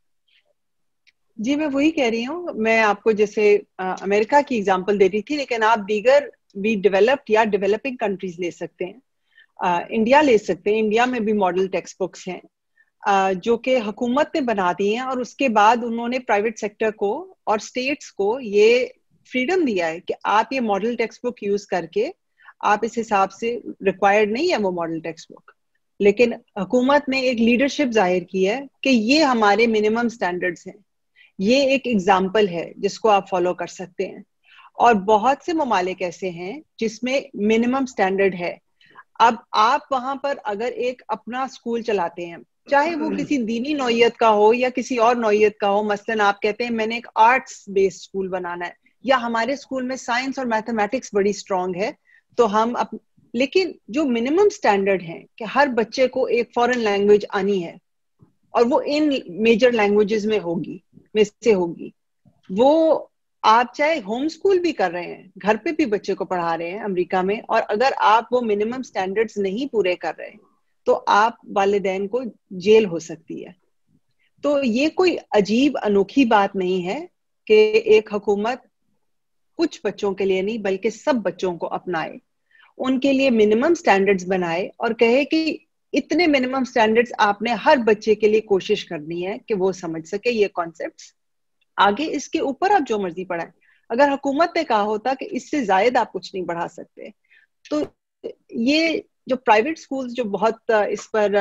جی میں وہی کہہ رہی ہوں, میں آپ کو جیسے امریکہ کی اگزامپل دے رہی تھی, لیکن آپ دیگر بھی ڈیولپڈ یا ڈیولپنگ کنٹریز لے سکتے ہیں. انڈیا لے سکتے ہیں, انڈیا میں بھی ماڈل ٹیکسٹ بکس ہیں جو کہ حکومت نے بنا دی ہیں, اور اس کے بعد انہوں نے پرائیویٹ سیکٹر کو اور اسٹیٹس کو یہ فریڈم دیا ہے کہ آپ یہ ماڈل ٹیکسٹ بک یوز کر کے آپ اس حساب سے ریکوائرڈ نہیں ہے وہ ماڈل ٹیکسٹ بک, لیکن حکومت نے ایک لیڈرشپ ظاہر کی ہے کہ یہ ہمارے منیمم سٹینڈرڈز ہیں. یہ ایک ایگزامپل ہے جس کو آپ فالو کر سکتے ہیں, اور بہت سے ممالک ایسے ہیں جس میں منیمم سٹینڈرڈ ہے. اب آپ وہاں پر اگر ایک اپنا اسکول چلاتے ہیں, چاہے وہ کسی دینی نوعیت کا ہو یا کسی اور نوعیت کا ہو, مثلاً آپ کہتے ہیں میں نے ایک آرٹس بیسڈ اسکول بنانا ہے, یا ہمارے اسکول میں سائنس اور میتھمیٹکس بڑی اسٹرانگ ہے, تو ہم اپ... لیکن جو منیمم سٹینڈرڈ ہیں کہ ہر بچے کو ایک فورن لینگویج آنی ہے اور وہ ان میجر لینگویجز میں ہوگی میں سے ہوگی, وہ آپ چاہے ہوم اسکول بھی کر رہے ہیں, گھر پہ بھی بچے کو پڑھا رہے ہیں امریکہ میں, اور اگر آپ وہ منیمم سٹینڈرڈز نہیں پورے کر رہے تو آپ والدین کو جیل ہو سکتی ہے. تو یہ کوئی عجیب انوکھی بات نہیں ہے کہ ایک حکومت کچھ بچوں کے لیے نہیں بلکہ سب بچوں کو اپنائے, ان کے لیے منیمم سٹینڈرڈز بنائے اور کہے کہ اتنے منیمم سٹینڈرڈز آپ نے ہر بچے کے لیے کوشش کرنی ہے کہ وہ سمجھ سکے یہ کانسیپٹس. آگے اس کے اوپر آپ جو مرضی پڑھائیں. اگر حکومت نے کہا ہوتا کہ اس سے زائد آپ کچھ نہیں پڑھا سکتے, تو یہ جو پرائیویٹ سکولز جو بہت اس پر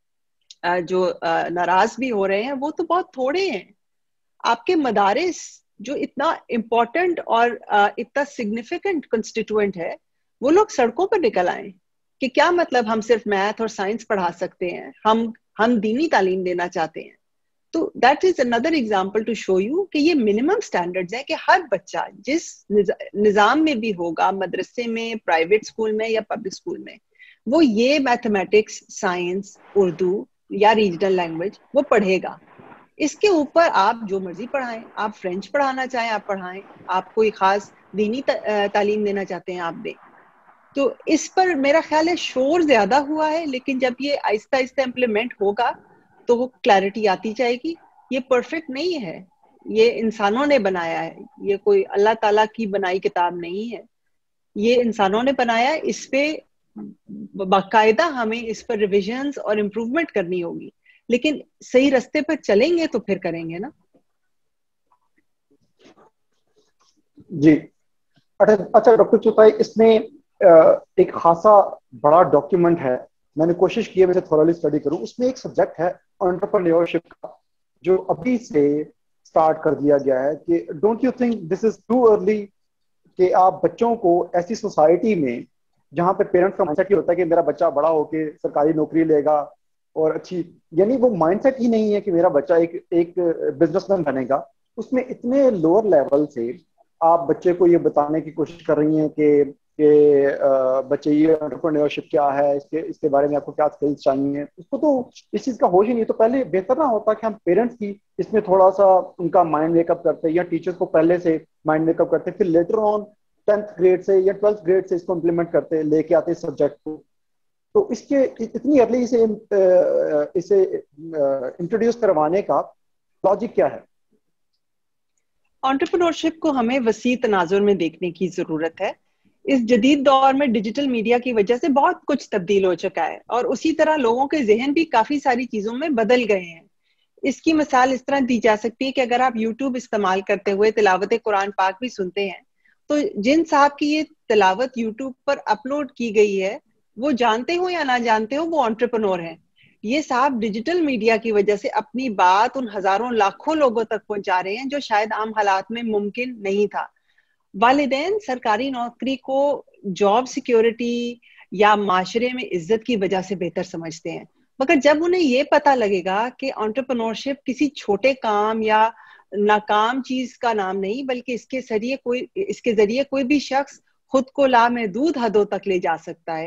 جو ناراض بھی ہو رہے ہیں وہ تو بہت تھوڑے ہیں. آپ کے مدارس جو اتنا امپورٹنٹ اور اتنا سگنیفیکنٹ کنسٹیٹوئنٹ ہے, وہ لوگ سڑکوں پر نکل آئیں کہ کیا مطلب ہم صرف میتھ اور سائنس پڑھا سکتے ہیں, ہم ہم دینی تعلیم دینا چاہتے ہیں. تو دیٹ از اندر ایگزامپل ٹو شو یو کہ یہ منیمم سٹینڈرڈز ہیں کہ ہر بچہ جس نظام میں بھی ہوگا, مدرسے میں, پرائیویٹ اسکول میں یا پبلک اسکول میں, وہ یہ میتھمیٹکس, سائنس, اردو یا ریجنل لینگویج وہ پڑھے گا. اس کے اوپر آپ جو مرضی پڑھائیں, آپ فرینچ پڑھانا چاہیں آپ پڑھائیں, آپ کوئی خاص دینی تعلیم دینا چاہتے ہیں آپ دیں. تو اس پر میرا خیال ہے شور زیادہ ہوا ہے, لیکن جب یہ آہستہ آہستہ امپلیمنٹ ہوگا تو وہ کلیرٹی آتی جائے گی. یہ پرفیکٹ نہیں ہے, یہ انسانوں نے بنایا ہے, یہ کوئی اللہ تعالیٰ کی بنائی کتاب نہیں ہے, یہ انسانوں نے بنایا ہے. اس پہ باقاعدہ ہمیں اس پر ریویژنز اور امپروومنٹ کرنی ہوگی, لیکن صحیح رستے پر چلیں گے تو پھر کریں گے نا. جی اچھا ڈاکٹر چوتائی, اس میں ایک خاصا بڑا ڈاکیومنٹ ہے, میں نے کوشش کی ہے ویسے تھورلی اسٹڈی کروں. اس میں ایک سبجیکٹ ہے انٹرپرینیورشپ کا, جو ابھی سے اسٹارٹ کر دیا گیا ہے کہ don't you think this is too early کہ آپ بچوں کو ایسی سوسائٹی میں جہاں پہ پیرنٹس کا مائنڈ سیٹ یہ ہوتا ہے کہ میرا بچہ بڑا ہو کے سرکاری نوکری لے گا اور اچھی, یعنی وہ مائنڈ سیٹ ہی نہیں ہے کہ میرا بچہ ایک ایک بزنس مین بنے گا. اس میں اتنے لوور لیول سے آپ بچے کو یہ بتانے کی کوشش کر رہی ہیں کہ کہ بچے یہ انٹرپرینیورشپ کیا ہے, اس کے اس کے بارے میں آپ کو کیا اسکلز چاہیے. اس کو تو اس چیز کا ہوش ہی نہیں. تو پہلے بہتر نہ ہوتا کہ ہم پیرنٹس کی اس میں تھوڑا سا ان کا مائنڈ میک اپ کرتے, یا ٹیچرس کو پہلے سے مائنڈ میک اپ کرتے, پھر لیٹر آن ٹینتھ گریڈ سے یا ٹویلتھ گریڈ سے اس کو امپلیمنٹ کرتے, لے کے آتے سبجیکٹ کو. تو اس کے اتنی ارلی اسے اسے انٹروڈیوس کروانے کا لاجک کیا ہے؟ انٹرپرینورشپ کو ہمیں وسیع تناظر میں دیکھنے کی ضرورت ہے. اس جدید دور میں ڈیجیٹل میڈیا کی وجہ سے بہت کچھ تبدیل ہو چکا ہے, اور اسی طرح لوگوں کے ذہن بھی کافی ساری چیزوں میں بدل گئے ہیں. اس کی مثال اس طرح دی جا سکتی ہے کہ اگر آپ یوٹیوب استعمال کرتے ہوئے تلاوت قرآن پاک بھی سنتے ہیں, تو جن صاحب کی یہ تلاوت یوٹیوب پر اپلوڈ کی گئی ہے, وہ جانتے ہو یا نہ جانتے ہو وہ انٹرپرینور ہیں. یہ صاحب ڈیجیٹل میڈیا کی وجہ سے اپنی بات ان ہزاروں لاکھوں لوگوں تک پہنچا رہے ہیں جو شاید عام حالات میں ممکن نہیں تھا. والدین سرکاری نوکری کو جاب سیکیورٹی یا معاشرے میں عزت کی وجہ سے بہتر سمجھتے ہیں, مگر جب انہیں یہ پتہ لگے گا کہ انٹرپرینورشپ کسی چھوٹے کام یا ناکام چیز کا نام نہیں, بلکہ اس کے ذریعے کوئی اس کے ذریعے کوئی بھی شخص خود کو لامحدود حدوں تک لے جا سکتا ہے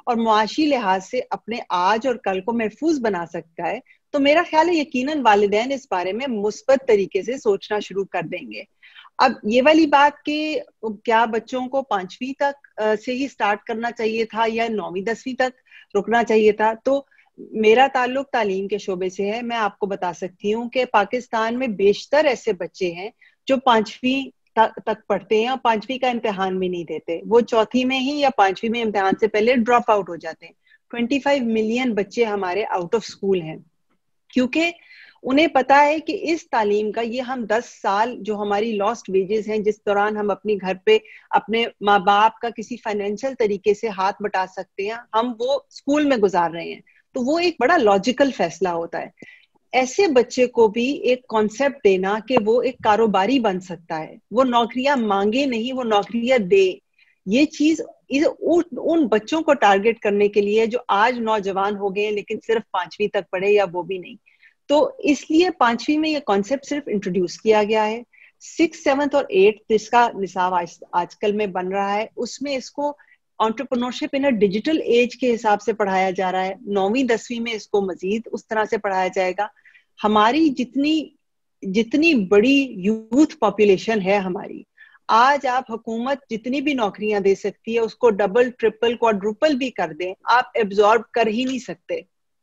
اور معاشی لحاظ سے اپنے آج اور کل کو محفوظ بنا سکتا ہے تو میرا خیال ہے یقیناً والدین اس بارے میں مثبت طریقے سے سوچنا شروع کر دیں گے. اب یہ والی بات کہ کیا بچوں کو پانچویں تک سے ہی سٹارٹ کرنا چاہیے تھا یا نویں دسویں تک رکنا چاہیے تھا، تو میرا تعلق تعلیم کے شعبے سے ہے. میں آپ کو بتا سکتی ہوں کہ پاکستان میں بیشتر ایسے بچے ہیں جو پانچویں تک پڑھتے ہیں اور پانچویں کا امتحان بھی نہیں دیتے، وہ چوتھی میں ہی یا پانچویں میں امتحان سے پہلے ڈراپ آؤٹ ہو جاتے ہیں. ٹوینٹی فائیو ملین بچے ہمارے آؤٹ آف اسکول ہیں، کیونکہ انہیں پتا ہے کہ اس تعلیم کا یہ ہم دس سال جو ہماری لاسٹ ویجز ہیں، جس دوران ہم اپنی گھر پہ اپنے ماں باپ کا کسی فائنینشیل طریقے سے ہاتھ بٹا سکتے ہیں، ہم وہ اسکول میں گزار رہے ہیں. تو وہ ایک بڑا لاجیکل فیصلہ ہوتا ہے. ایسے بچے کو بھی ایک کانسیپٹ دینا کہ وہ ایک کاروباری بن سکتا ہے، وہ نوکریاں مانگے نہیں، وہ نوکریاں دے، یہ چیز ان بچوں کو ٹارگٹ کرنے کے لیے جو آج نوجوان ہو گئے لیکن صرف پانچویں تک پڑھے یا وہ بھی نہیں. تو اس لیے پانچویں میں یہ کانسیپٹ صرف انٹروڈیوس کیا گیا ہے. سکس سیونتھ اور ایٹھ جس کا نصاب آج, آج کل میں بن رہا ہے، اس میں اس کو انٹرپرنورشپ ان ڈیجیٹل ایج کے حساب سے پڑھایا جا رہا ہے. نویں دسویں میں اس کو مزید اس طرح سے پڑھایا جائے گا. ہماری جتنی جتنی بڑی یوتھ پاپولیشن ہے ہماری، آج آپ حکومت جتنی بھی نوکریاں دے سکتی ہے اس کو ڈبل ٹرپل کوادروپل بھی کر دیں، آپ ایبزارب کر ہی نہیں سکتے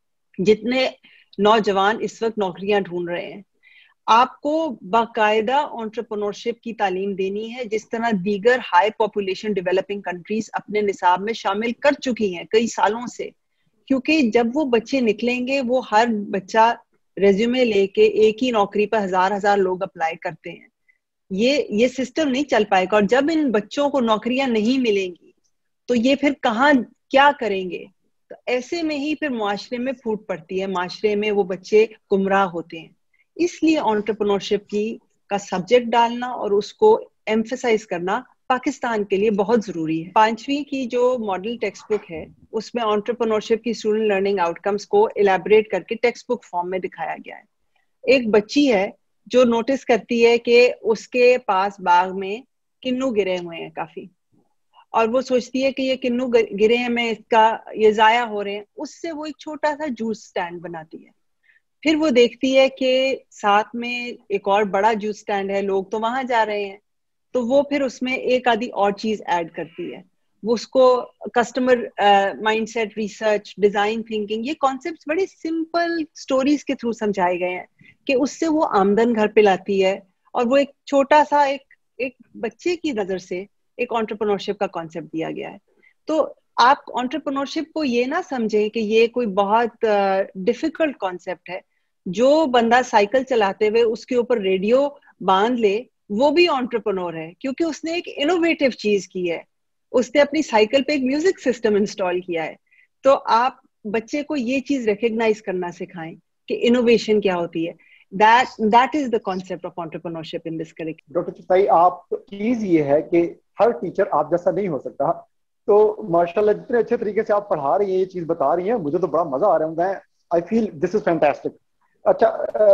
جتنے نوجوان اس وقت نوکریاں ڈھونڈ رہے ہیں. آپ کو باقاعدہ انٹرپرنورشپ کی تعلیم دینی ہے جس طرح دیگر ہائی پاپولیشن ڈیولپنگ کنٹریز اپنے نصاب میں شامل کر چکی ہیں کئی سالوں سے. کیونکہ جب وہ بچے نکلیں گے، وہ ہر بچہ ریزیومے لے کے ایک ہی نوکری پر ہزار ہزار لوگ اپلائی کرتے ہیں، یہ یہ سسٹم نہیں چل پائے گا. اور جب ان بچوں کو نوکریاں نہیں ملیں گی تو یہ پھر کہاں کیا کریں گے؟ تو ایسے میں ہی پھر معاشرے میں پھوٹ پڑتی ہے، معاشرے میں وہ بچے گمراہ ہوتے ہیں. اس لیے انٹرپرنورشپ کی کا سبجیکٹ ڈالنا اور اس کو ایمفسائز کرنا پاکستان کے لیے بہت ضروری ہے. پانچویں کی جو ماڈل ٹیکسٹ بک ہے اس میں انٹرپرنورشپ کی اسٹوڈنٹ لرننگ آؤٹ کمز کو الیبوریٹ کر کے ٹیکسٹ بک فارم میں دکھایا گیا ہے. ایک بچی ہے جو نوٹس کرتی ہے کہ اس کے پاس باغ میں کنو گرے ہوئے ہیں کافی، اور وہ سوچتی ہے کہ یہ کنو گرے ہیں، میں اس کا یہ ضائع ہو رہے ہیں. اس سے وہ ایک چھوٹا سا جوس سٹینڈ بناتی ہے. پھر وہ دیکھتی ہے کہ ساتھ میں ایک اور بڑا جوس سٹینڈ ہے، لوگ تو وہاں جا رہے ہیں، تو وہ پھر اس میں ایک آدھی اور چیز ایڈ کرتی ہے. وہ اس کو customer mindset, research, design thinking, یہ کانسیپٹس بڑے سمپل سٹوریز کے تھرو سمجھائے گئے ہیں کہ اس سے وہ آمدن گھر پہ لاتی ہے. اور وہ ایک چھوٹا سا ایک ایک بچے کی نظر سے ایک انٹرپرنورشپ کا کانسیپٹ دیا گیا ہے. تو آپ انٹرپرنورشپ کو یہ نہ سمجھیں کہ یہ کوئی بہت ڈیفیکلٹ کانسیپٹ ہے. جو بندہ سائیکل چلاتے ہوئے اس کے اوپر ریڈیو باندھ لے وہ بھی انٹرپرنور ہے، کیونکہ اس نے ایک انوویٹو چیز کی ہے، اس نے اپنی سائیکل پہ ایک میوزک سسٹم انسٹال کیا ہے. تو آپ بچے کو یہ چیز ریکگنائز کرنا سکھائیں کہ انوویشن کیا ہوتی ہے. That, that is the concept of entrepreneurship in this curriculum. Doctor Chughtai, آپ چیز یہ ہے کہ ہر ٹیچر آپ جیسا نہیں ہو سکتا، تو ماشاءاللہ جتنے اچھے طریقے سے آپ پڑھا رہی ہیں، یہ چیز بتا رہی ہیں، مجھے تو بڑا مزہ آ رہا ہے. میں آئی فیل دس از فینٹاسٹک. اچھا،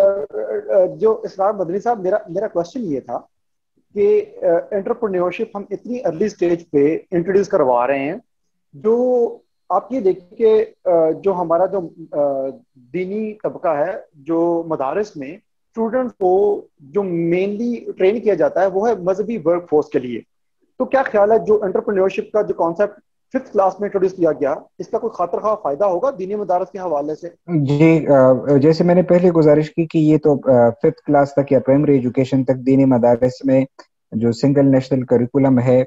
جو اسرار مدنی صاحب، میرا میرا کوشچن یہ تھا کہ انٹرپرینیورشپ ہم اتنی ارلی سٹیج پہ انٹروڈیوس کروا رہے ہیں، جو آپ یہ دیکھیں کہ جو ہمارا جو دینی طبقہ ہے، جو مدارس میں اسٹوڈنٹ کو جو مینلی ٹرین کیا جاتا ہے وہ ہے مذہبی ورک فورس کے لیے. تو کیا خیال ہے جو انٹرپرینیورشپ کا جو کانسیپٹ ففتھ کلاس میں انٹروڈیوس کیا گیا، اس کا کوئی خاطر خواہ فائدہ ہوگا دینی مدارس کے حوالے سے؟ جی، جیسے میں نے پہلے گزارش کی کہ یہ تو ففتھ کلاس تک یا پرائمری ایجوکیشن تک دینی مدارس میں جو سنگل نیشنل کریکولم ہے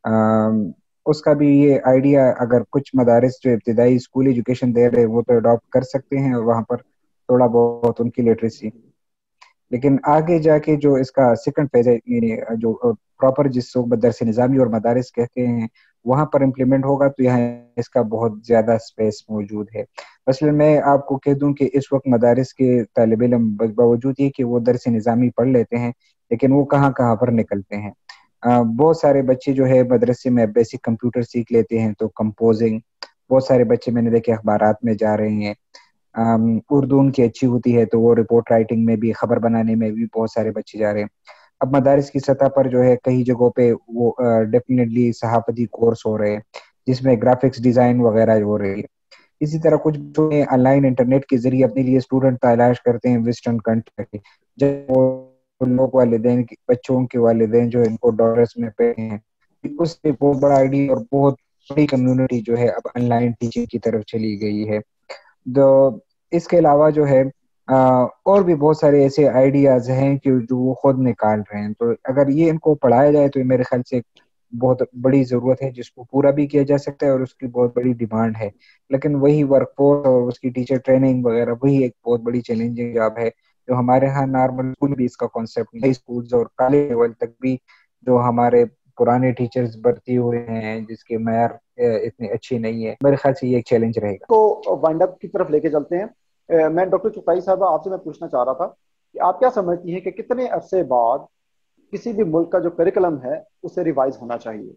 اس کا بھی یہ آئیڈیا اگر کچھ مدارس جو ابتدائی اسکول ایجوکیشن دے رہے وہ تو اڈاپٹ کر سکتے ہیں، وہاں پر تھوڑا بہت ان کی لٹریسی. لیکن آگے جا کے جو اس کا سیکنڈ فیز ہے، یعنی جو پراپر جس کو مدرسے نظامی اور مدارس کہتے ہیں، وہاں پر امپلیمنٹ ہوگا تو یہاں اس کا بہت زیادہ اسپیس موجود ہے. مثلا میں آپ کو کہہ دوں کہ اس وقت مدارس کے طالب علم باوجود یہ کہ وہ درس نظامی پڑھ لیتے ہیں، لیکن وہ کہاں کہاں پر نکلتے ہیں. بہت سارے بچے جو ہے مدرسے میں بیسک کمپیوٹر سیکھ لیتے ہیں، تو کمپوزنگ، بہت سارے بچے میں نے دیکھے اخبارات میں جا رہے ہیں. اردو ان کی اچھی ہوتی ہے تو وہ رپورٹ رائٹنگ میں بھی، خبر بنانے میں بھی بہت سارے بچے جا رہے ہیں. اب مدارس کی سطح پر جو ہے کئی جگہوں پہ وہ ڈیفینیٹلی صحافتی کورس ہو رہے ہیں، جس میں گرافکس ڈیزائن وغیرہ ہو رہی ہے. اسی طرح کچھ بچوں نے آن لائن انٹرنیٹ کے ذریعے اپنے لیے اسٹوڈنٹ تلاش کرتے ہیں ویسٹرن کنٹری، جب وہ لوگ والدین بچوں کے والدین جو ان کو ڈالرس میں پے ہیں، اس سے بہت بڑا آئیڈیا اور بہت بڑی کمیونٹی جو ہے اب آن لائن ٹیچنگ کی طرف چلی گئی ہے. تو اس کے علاوہ جو ہے اور بھی بہت سارے ایسے آئیڈیاز ہیں کہ جو وہ خود نکال رہے ہیں. تو اگر یہ ان کو پڑھایا جائے تو میرے خیال سے بہت بڑی ضرورت ہے جس کو پورا بھی کیا جا سکتا ہے اور اس کی بہت بڑی ڈیمانڈ ہے. لیکن وہی ورک فورس اور اس کی ٹیچر ٹریننگ وغیرہ وہی ایک بہت بڑی چیلنجنگ جاب ہے جو ہمارے ہاں نارمل اسکول بھی اس کا کانسیپٹ نہیں، اسکولز اور کالج لیول تک بھی جو ہمارے پرانے ٹیچرز بھرتی ہوئے ہیں جس کے معیار اتنی اچھی نہیں ہے. میرے خیال سے یہ ایک چیلنج رہے گا. تو وائنڈ اپ کی طرف لے کے چلتے ہیں. میں ڈاکٹر چوپائی صاحبہ آپ سے میں پوچھنا چاہ رہا تھا کہ آپ کیا سمجھتی ہیں کہ کتنے عرصے بعد کسی بھی ملک کا جو کریکلم ہے اسے ریوائز ہونا چاہیے؟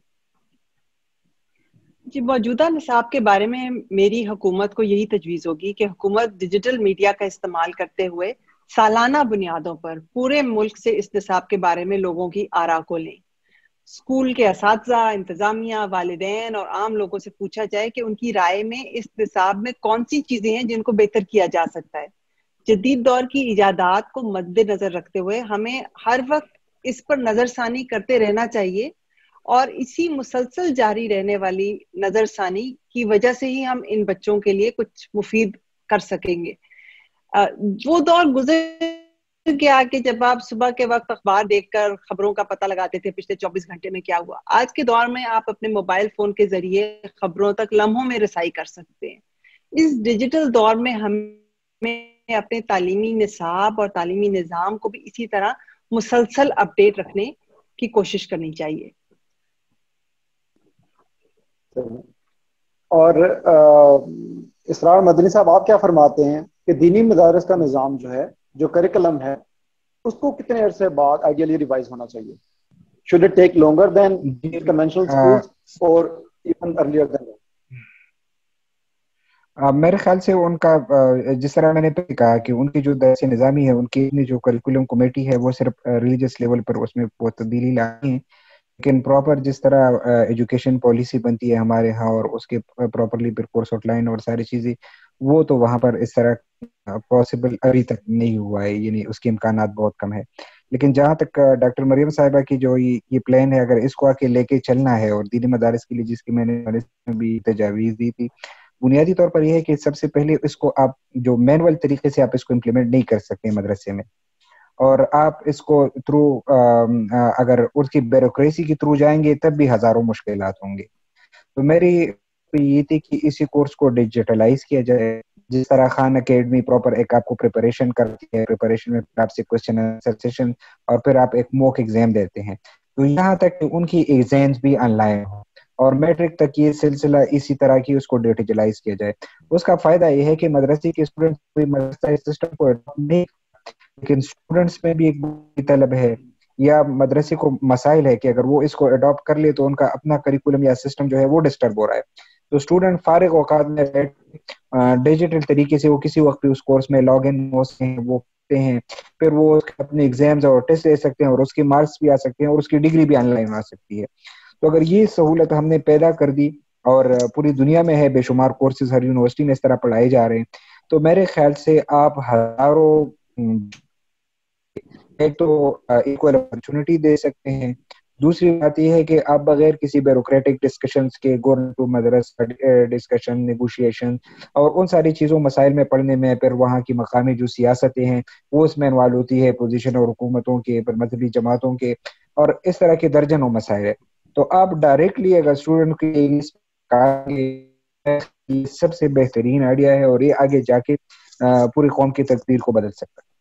جی، موجودہ نصاب کے بارے میں میری حکومت کو یہی تجویز ہوگی کہ حکومت ڈیجیٹل میڈیا کا استعمال کرتے ہوئے سالانہ بنیادوں پر پورے ملک سے اس نصاب کے بارے میں لوگوں کی آراء کو لیں. اسکول کے اساتذہ، انتظامیہ، والدین اور عام لوگوں سے پوچھا جائے کہ ان کی رائے میں اس نصاب میں کون سی چیزیں ہیں جن کو بہتر کیا جا سکتا ہے. جدید دور کی ایجادات کو مد نظر رکھتے ہوئے ہمیں ہر وقت اس پر نظر ثانی کرتے رہنا چاہیے، اور اسی مسلسل جاری رہنے والی نظر ثانی کی وجہ سے ہی ہم ان بچوں کے لیے کچھ مفید کر سکیں گے. وہ دور گزر گیا کہ جب آپ صبح کے وقت اخبار دیکھ کر خبروں کا پتہ لگاتے تھے پچھلے چوبیس گھنٹے میں کیا ہوا. آج کے دور میں آپ اپنے موبائل فون کے ذریعے خبروں تک لمحوں میں رسائی کر سکتے ہیں. اس ڈیجیٹل دور میں ہمیں اپنے تعلیمی نصاب اور تعلیمی نظام کو بھی اسی طرح مسلسل اپڈیٹ رکھنے کی کوشش کرنی چاہیے. اور اسرار مدنی صاحب آپ کیا فرماتے ہیں کہ دینی مدارس کا نظام جو ہے، جو کریکلم ہے، اس کو کتنے عرصے بعد آئیڈیلی ریوائز ہونا چاہیے؟ should it take longer than conventional schools or even earlier than that? میرے خیال سے ان کا جس طرح میں نے پہلے کہا کہ ان کی جو درس نظامی ہے، ان کی جو کریکولم کمیٹی ہے وہ صرف ریلیجس لیول پر اس میں بہت تبدیلی لانی ہے، لیکن پراپر جس طرح ایجوکیشن پالیسی بنتی ہے ہمارے ہاں اور اس کے پراپرلی پھر کورس آؤٹ لائن اور ساری چیزیں، وہ تو وہاں پر اس طرح پاسبل ابھی تک نہیں ہوا ہے، یعنی اس کے امکانات بہت کم ہے. لیکن جہاں تک ڈاکٹر مریم صاحبہ کی جو یہ پلان ہے، اگر اس کو آ کے لے کے چلنا ہے اور دینی مدارس کے لیے جس کی میں نے بھی تجاویز دی تھی، بنیادی طور پر یہ ہے کہ سب سے پہلے اس کو آپ جو مینول طریقے سے آپ اس کو امپلیمنٹ نہیں کر سکتے مدرسے میں، اور آپ اس کو تھرو اگر اس کی بیوروکریسی کے تھرو جائیں گے تب بھی ہزاروں مشکلات ہوں گے. تو میری یہ تھی کہ اسی کورس کو ڈیجیٹلائز کیا جائے، جس طرح خان اکیڈمی پراپر ایک آپ کو پریپریشن کرتی ہے، پریپریشن میں آپ سے کوسچن آنسر سیشن اور پھر آپ ایک موک ایگزام دیتے ہیں. تو یہاں تک کہ ان کی ایگزامز بھی آن لائن ہوں اور میٹرک تک یہ سلسلہ اسی طرح کی اس کو ڈیجیٹلائز کیا جائے. اس کا فائدہ یہ ہے کہ مدرسے کے اسٹوڈنٹ کوئی مدرسہ سسٹم کو نہیں، لیکن اسٹوڈنٹس میں بھی ایک بڑی طلب ہے یا مدرسے کو مسائل ہے کہ اگر وہ اس کو اڈاپٹ کر لے تو ان کا اپنا کریکولم یا سسٹم جو ہے وہ ڈسٹرب ہو رہا ہے. تو اسٹوڈنٹ فارغ اوقات میں ڈیجیٹل طریقے سے وہ کسی وقت بھی اس کورس میں لاگ ان ہو سکتے ہیں، وہ کرتے ہیں، پھر وہ اپنے ایگزامز اور ٹیسٹ دے سکتے ہیں اور اس کے مارکس بھی آ سکتے ہیں اور اس کی ڈگری بھی آن لائن آ سکتی ہے. تو اگر یہ سہولت ہم نے پیدا کر دی، اور پوری دنیا میں ہے بے شمار کورسز ہر یونیورسٹی میں اس طرح پڑھائے جا رہے ہیں، تو میرے خیال سے آپ ہزاروں ایک تو ایکول اپرچونٹی دے سکتے ہیں. دوسری بات یہ ہے کہ آپ بغیر کسی بیوروکریٹک ڈسکشنز کے government to madrasa discussion, negotiation اور ان ساری چیزوں مسائل میں پڑھنے میں پھر وہاں کی مقامی جو سیاستیں ہیں وہ اس میں انوالو ہوتی ہے، پوزیشن اور حکومتوں کے، پھر مذہبی جماعتوں کے، اور اس طرح کے درجنوں مسائل ہے. تو آپ ڈائریکٹلی اگر اسٹوڈنٹ کے سب سے بہترین آئیڈیا ہے اور یہ آگے جا کے پوری قوم کی تقدیر کو بدل سکتا ہے.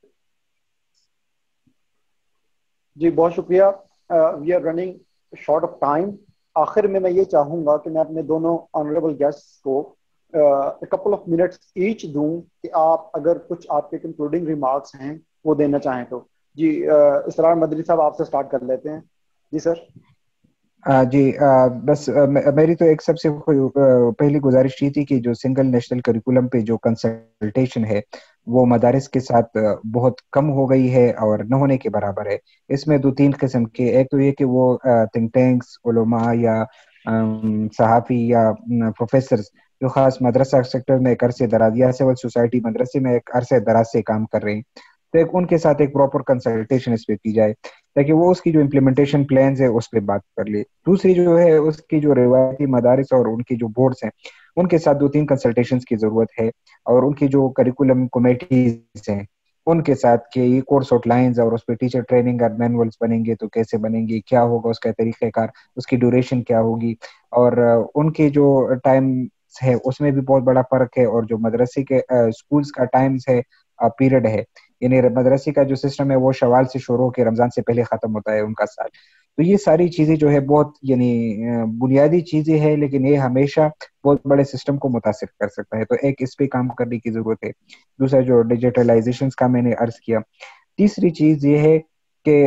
جی بہت شکریہ. We are running short of time. آخر میں میں یہ چاہوں گا کہ میں اپنے دونوں آنریبل گیسٹ کو کپل آف منٹس ایچ دوں کہ آپ اگر کچھ آپ کے کنکلوڈنگ ریمارکس ہیں وہ دینا چاہیں تو. جی اسرار مدنی صاحب آپ سے سٹارٹ کر لیتے ہیں. جی سر. جی بس میری تو ایک سب سے پہلی گزارش یہ تھی کہ جو سنگل نیشنل کریکولم پہ جو کنسلٹیشن ہے وہ مدارس کے ساتھ بہت کم ہو گئی ہے اور نہ ہونے کے برابر ہے. اس میں دو تین قسم کے، ایک تو یہ کہ وہ تھنک ٹینکس، علماء یا صحافی یا پروفیسرز جو خاص مدرسہ سیکٹر میں ایک عرصے دراز یا سول سوسائٹی مدرسے میں ایک عرصے دراز سے کام کر رہے ہیں، تو ایک ان کے ساتھ ایک پراپر کنسلٹیشن اس پہ کی جائے تاکہ وہ اس کی جو امپلیمنٹیشن پلانز ہے اس پہ بات کر لے. دوسری جو ہے اس کی جو روایتی مدارس اور ان کی جو بورڈز ہیں ان کے ساتھ دو تین کنسلٹیشنز کی ضرورت ہے، اور ان کی جو کریکولم کمیٹیز ہیں ان کے ساتھ کہ یہ کورس آؤٹ لائنز اور اس پہ ٹیچر ٹریننگ اور مینولز بنیں گے تو کیسے بنیں گے، کیا ہوگا اس کا طریقہ کار، اس کی ڈیوریشن کیا ہوگی، اور ان کے جو ٹائم ہے اس میں بھی بہت بڑا فرق ہے، اور جو مدرسے کے اسکولز کا ٹائمز ہے پیریڈ ہے، یعنی مدرسے کا جو سسٹم ہے وہ شوال سے شروع ہو کے رمضان سے پہلے ختم ہوتا ہے ان کا سال. تو یہ ساری چیزیں جو ہے بہت یعنی بنیادی چیزیں ہیں، لیکن یہ ہمیشہ بہت بڑے سسٹم کو متاثر کر سکتا ہے، تو ایک اس پہ کام کرنے کی ضرورت ہے. دوسرا جو ڈیجیٹلائزیشن کا میں نے عرض کیا. تیسری چیز یہ ہے کہ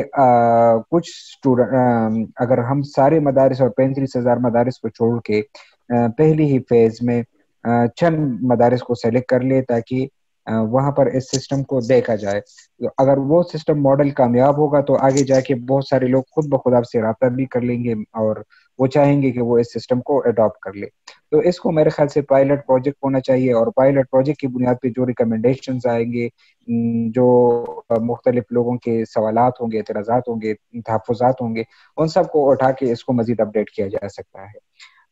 کچھ اسٹوڈنٹ اگر ہم سارے مدارس اور پینتیس ہزار مدارس کو چھوڑ کے پہلی ہی فیز میں چند مدارس کو سلیکٹ کر لے تاکہ وہاں پر اس سسٹم کو دیکھا جائے. اگر وہ سسٹم ماڈل کامیاب ہوگا تو آگے جا کے بہت سارے لوگ خود بخود آپ سے رابطہ بھی کر لیں گے اور وہ چاہیں گے کہ وہ اس سسٹم کو اڈاپٹ کر لے. تو اس کو میرے خیال سے پائلٹ پروجیکٹ ہونا چاہیے، اور پائلٹ پروجیکٹ کی بنیاد پہ جو ریکمنڈیشنز آئیں گے، جو مختلف لوگوں کے سوالات ہوں گے، اعتراضات ہوں گے، تحفظات ہوں گے، ان سب کو اٹھا کے اس کو مزید اپڈیٹ کیا جا سکتا ہے.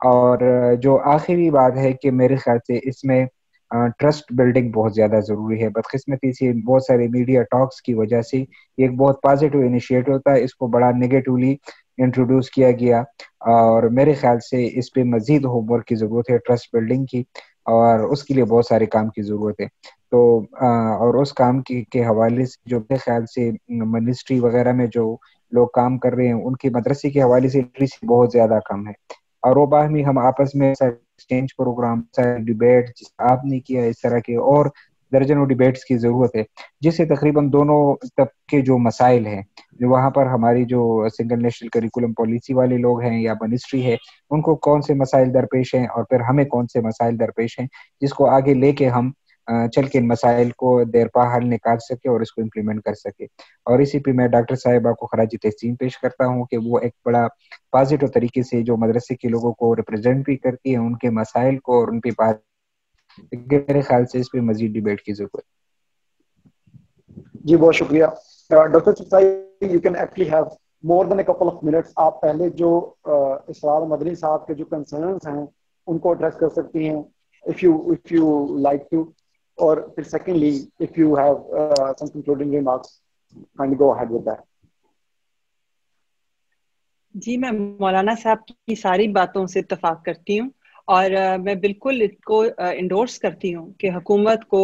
اور جو آخری بات ہے کہ میرے خیال سے اس میں ٹرسٹ بلڈنگ بہت زیادہ ضروری ہے. بدقسمتی سے بہت سارے میڈیا ٹاکس کی وجہ سے ایک بہت پازیٹیو انیشیٹو تھا، اس کو بڑا نگیٹولی انٹروڈیوس کیا گیا، اور میرے خیال سے اس پہ مزید ہوم ورک کی ضرورت ہے ٹرسٹ بلڈنگ کی، اور اس کے لیے بہت سارے کام کی ضرورت ہے. تو اور اس کام کی کے حوالے سے جو میرے خیال سے منسٹری وغیرہ میں جو لوگ کام کر رہے ہیں ان کی مدرسے کے حوالے سے لٹریسی بہت زیادہ کم ہے، اور وہ باہمی ہم آپس میں ایکسچینج پروگرام، ڈیبیٹ آپ نے کیا، اس طرح کے اور درجنوں ڈیبیٹس کی ضرورت ہے، جس سے تقریباً دونوں طب کے جو مسائل ہیں جو وہاں پر ہماری جو سنگل نیشنل کریکولم پالیسی والے لوگ ہیں یا منسٹری ہے ان کو کون سے مسائل درپیش ہیں اور پھر ہمیں کون سے مسائل درپیش ہیں، جس کو آگے لے کے ہم چل کے ان مسائل کو دیرپا حل نکال سکے اور اس کو امپلیمنٹ کر سکے. اور اسی پہ میں ڈاکٹر صاحبہ کو خراج تحسین پیش کرتا ہوں کہ وہ ایک بڑا پازیٹیو طریقے سے جو مدرسے کے لوگوں کو ریپرزینٹ بھی کرتی ہیں، ان کے مسائل کو اور ان پہ بات، میرے خیال سے اس پہ مزید ڈیبیٹ کی ضرورت. جی بہت شکریہ doctor Chughtai. You can actually have more than a couple of minutes. آپ پہلے جو اسرار مدنی صاحب کے جو کنسرنس ہیں ان کو ایڈریس کر سکتی ہیں if you if you like to, اور پھر secondly if you have uh, some concluding remarks, kindly go ahead with that. جی میں مولانا صاحب کی ساری باتوں سے اتفاق کرتی ہوں، اور میں بالکل اس کو انڈورس کرتی ہوں کہ حکومت کو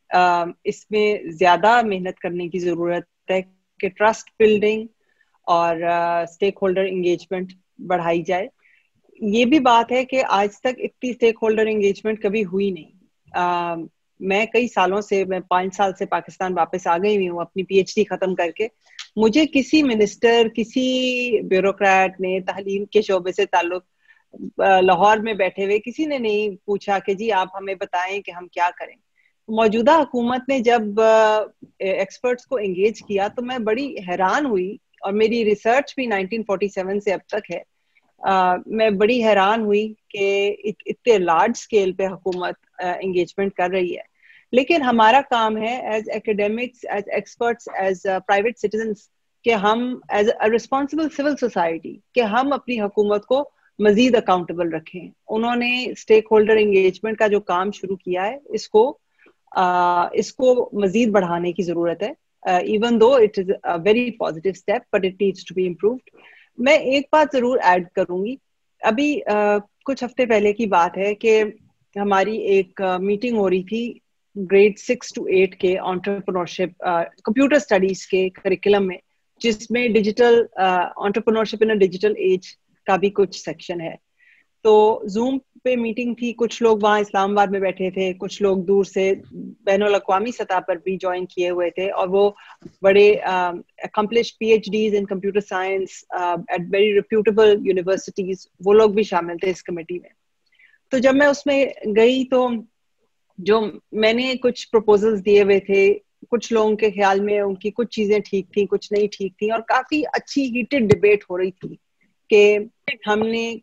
اس میں زیادہ محنت کرنے کی ضرورت ہے کہ ٹرسٹ بلڈنگ اور اسٹیک ہولڈر انگیجمنٹ بڑھائی جائے. یہ بھی بات ہے کہ آج تک اتنی اسٹیک ہولڈر انگیجمنٹ کبھی ہوئی نہیں. میں کئی سالوں سے، میں پانچ سال سے پاکستان واپس آ گئی ہوئی ہوں اپنی پی ایچ ڈی ختم کر کے. مجھے کسی منسٹر، کسی بیوروکریٹ نے تعلیم کے شعبے سے تعلق لاہور میں بیٹھے ہوئے کسی نے نہیں پوچھا کہ جی آپ ہمیں بتائیں کہ ہم کیا کریں. موجودہ حکومت نے جب ایکسپرٹس کو انگیج کیا تو میں بڑی حیران ہوئی، اور میری ریسرچ بھی نائنٹین فورٹی سیون سے اب تک ہے. Uh, میں بڑی حیران ہوئی کہ اتنے لارج اسکیل پہ حکومت انگیجمنٹ uh, کر رہی ہے. لیکن ہمارا کام ہے as academics, as experts, as private citizens کہ ہم as a responsible civil society کہ ہم اپنی حکومت کو مزید اکاؤنٹیبل رکھیں. انہوں نے اسٹیک ہولڈر انگیجمنٹ کا جو کام شروع کیا ہے اس کو uh, اس کو مزید بڑھانے کی ضرورت ہے. Even though it is a very positive step but it needs to be improved. میں ایک بات ضرور ایڈ کروں گی. ابھی کچھ ہفتے پہلے کی بات ہے کہ ہماری ایک میٹنگ ہو رہی تھی گریڈ سکس ٹو ایٹ کے انٹرپرینورشپ کمپیوٹر اسٹڈیز کے کریکولم میں، جس میں digital entrepreneurship in digital age کا بھی کچھ سیکشن ہے. تو زوم پہ میٹنگ تھی، کچھ لوگ وہاں اسلام آباد میں بیٹھے تھے، کچھ لوگ دور سے بین الاقوامی سطح پر بھی جوائن کیے ہوئے تھے، اور وہ بڑے accomplished P H Ds in computer science at very reputable universities, وہ لوگ بھی شامل تھے اس کمیٹی میں. تو جب میں اس میں گئی تو جو میں نے کچھ پروپوزلز دیے ہوئے تھے، کچھ لوگوں کے خیال میں ان کی کچھ چیزیں ٹھیک تھیں، کچھ نہیں ٹھیک تھیں، اور کافی اچھی ہیٹڈ ڈبیٹ ہو رہی تھی کہ ہم نے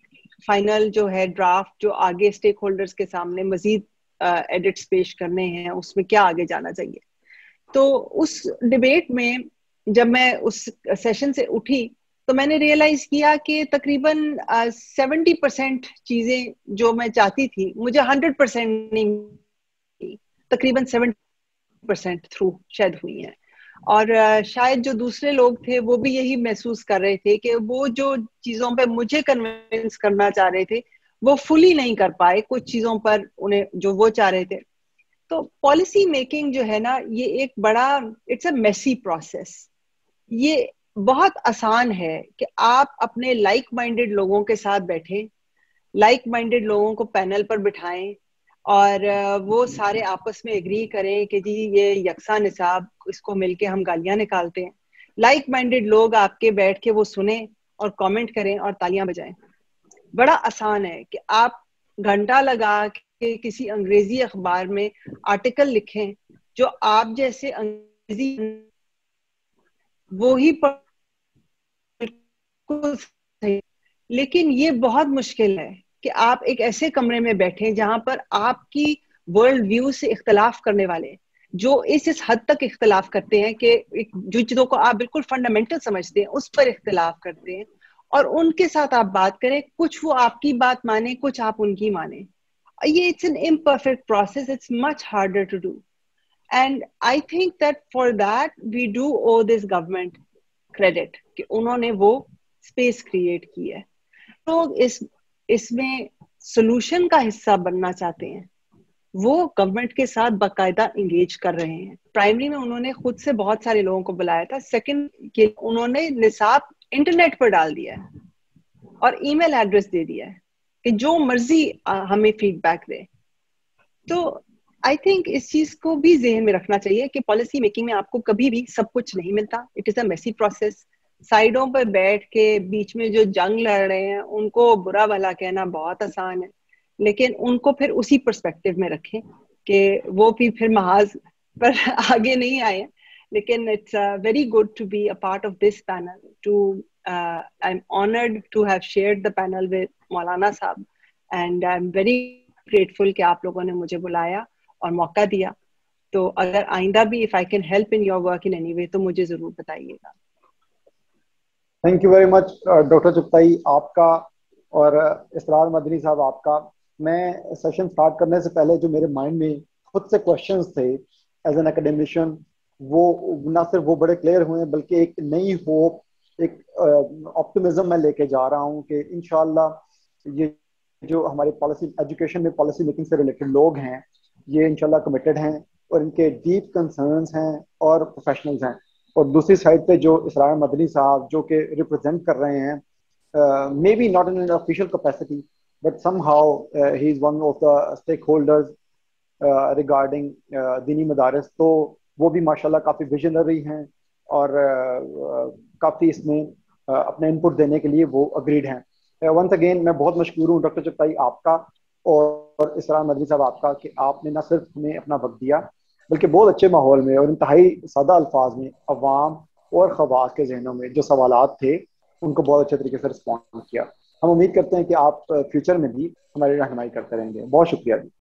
فائنل جو ہے ڈرافٹ جو آگے اسٹیک ہولڈرز کے سامنے مزید ایڈٹس پیش کرنے ہیں اس میں کیا آگے جانا چاہیے. تو اس ڈبیٹ میں جب میں اس سیشن سے اٹھی تو میں نے ریئلائز کیا کہ تقریباً سیونٹی پرسینٹ چیزیں جو میں چاہتی تھی مجھے ہنڈریڈ پرسینٹ نہیں، تقریباً سیونٹی پرسینٹ تھرو شاید ہوئی ہیں. اور شاید جو دوسرے لوگ تھے وہ بھی یہی محسوس کر رہے تھے کہ وہ جو چیزوں پہ مجھے کنونس کرنا چاہ رہے تھے وہ فلی نہیں کر پائے کچھ چیزوں پر انہیں جو وہ چاہ رہے تھے. تو پالیسی میکنگ جو ہے نا یہ ایک بڑا اٹس اے میسی پروسیس. یہ بہت آسان ہے کہ آپ اپنے لائک مائنڈیڈ لوگوں کے ساتھ بیٹھیں، لائک مائنڈیڈ لوگوں کو پینل پر بٹھائیں اور وہ سارے آپس میں اگری کریں کہ جی یہ یکساں نصاب، اس کو مل کے ہم گالیاں نکالتے ہیں. لائک مائنڈیڈ لوگ آپ کے بیٹھ کے وہ سنیں اور کامنٹ کریں اور تالیاں بجائیں. بڑا آسان ہے کہ آپ گھنٹہ لگا کے کسی انگریزی اخبار میں آرٹیکل لکھیں جو آپ جیسے انگریزی وہی لیکن یہ بہت مشکل ہے کہ آپ ایک ایسے کمرے میں بیٹھیں جہاں پر آپ کی ورلڈ ویو سے اختلاف کرنے والے جو اس اس حد تک اختلاف کرتے ہیں کہ جو چیزوں کو آپ بالکل فنڈامنٹل سمجھتے ہیں اس پر اختلاف کرتے ہیں اور ان کے ساتھ آپ بات کریں، کچھ وہ آپ کی بات مانیں کچھ آپ ان کی مانیں. یہ it's an imperfect process, it's much harder to do. And I think that for that we do owe this government credit کہ انہوں نے وہ اسپیس کریٹ کی ہے. لوگ اس اس میں سولوشن کا حصہ بننا چاہتے ہیں وہ گورنمنٹ کے ساتھ باقاعدہ انگیج کر رہے ہیں. پرائمری میں انہوں نے خود سے بہت سارے لوگوں کو بلایا تھا. سیکنڈ کہ انہوں نے نصاب انٹرنیٹ پر ڈال دیا ہے اور ای میل ایڈریس دے دیا ہے کہ جو مرضی ہمیں فیڈ بیک دے. تو آئی تھنک اس چیز کو بھی ذہن میں رکھنا چاہیے کہ پالیسی میکنگ میں آپ کو کبھی بھی سب کچھ نہیں ملتا. It is a messy process. سائڈوں پر بیٹھ کے بیچ میں جو جنگ لڑ رہے ہیں ان کو برا بھلا کہنا بہت آسان ہے، لیکن ان کو پھر اسی پرسپیکٹو میں رکھیں کہ وہ بھی پھر محاذ پر آگے نہیں آئے. لیکن it's very good to be a part of this panel. To I am honoured to have shared the panel with Maulana Sahab and I am very grateful کہ آپ لوگوں نے مجھے بلایا اور موقع دیا. تو اگر آئندہ بھی if I can help in your work in any way تو مجھے ضرور بتائیے گا. Thank you very much doctor Chughtai آپ کا اور اسرار مدنی صاحب آپ کا. میں سیشن سٹارٹ کرنے سے پہلے جو میرے مائنڈ میں خود سے کوشچنس تھے ایز این اکیڈیمشین وہ نہ صرف وہ بڑے کلیئر ہوئے بلکہ ایک نئی ہوپ، ایک آپٹمزم میں لے کے جا رہا ہوں کہ انشاءاللہ یہ جو ہماری پالیسی ایجوکیشن میں پالیسی میکنگ سے ریلیٹڈ لوگ ہیں یہ انشاءاللہ کمیٹڈ ہیں اور ان کے ڈیپ کنسرنس ہیں اور پروفیشنلز ہیں. اور دوسری سائڈ پہ جو اسرار مدنی صاحب جو کہ ریپرزینٹ کر رہے ہیں maybe not in an official capacity but somehow he is one of the stakeholders regarding دینی مدارس. تو وہ بھی ماشاءاللہ کافی ویژنری ہیں اور کافی اس میں اپنے ان پٹ دینے کے لیے وہ اگریڈ ہیں. ونس اگین میں بہت مشکور ہوں ڈاکٹر چغتائی آپ کا اور اسرار مدنی صاحب آپ کا کہ آپ نے نہ صرف ہمیں اپنا وقت دیا بلکہ بہت اچھے ماحول میں اور انتہائی سادہ الفاظ میں عوام اور خواص کے ذہنوں میں جو سوالات تھے ان کو بہت اچھے طریقے سے رسپونڈ کیا. ہم امید کرتے ہیں کہ آپ فیوچر میں بھی ہماری رہنمائی کرتے رہیں گے. بہت شکریہ جی.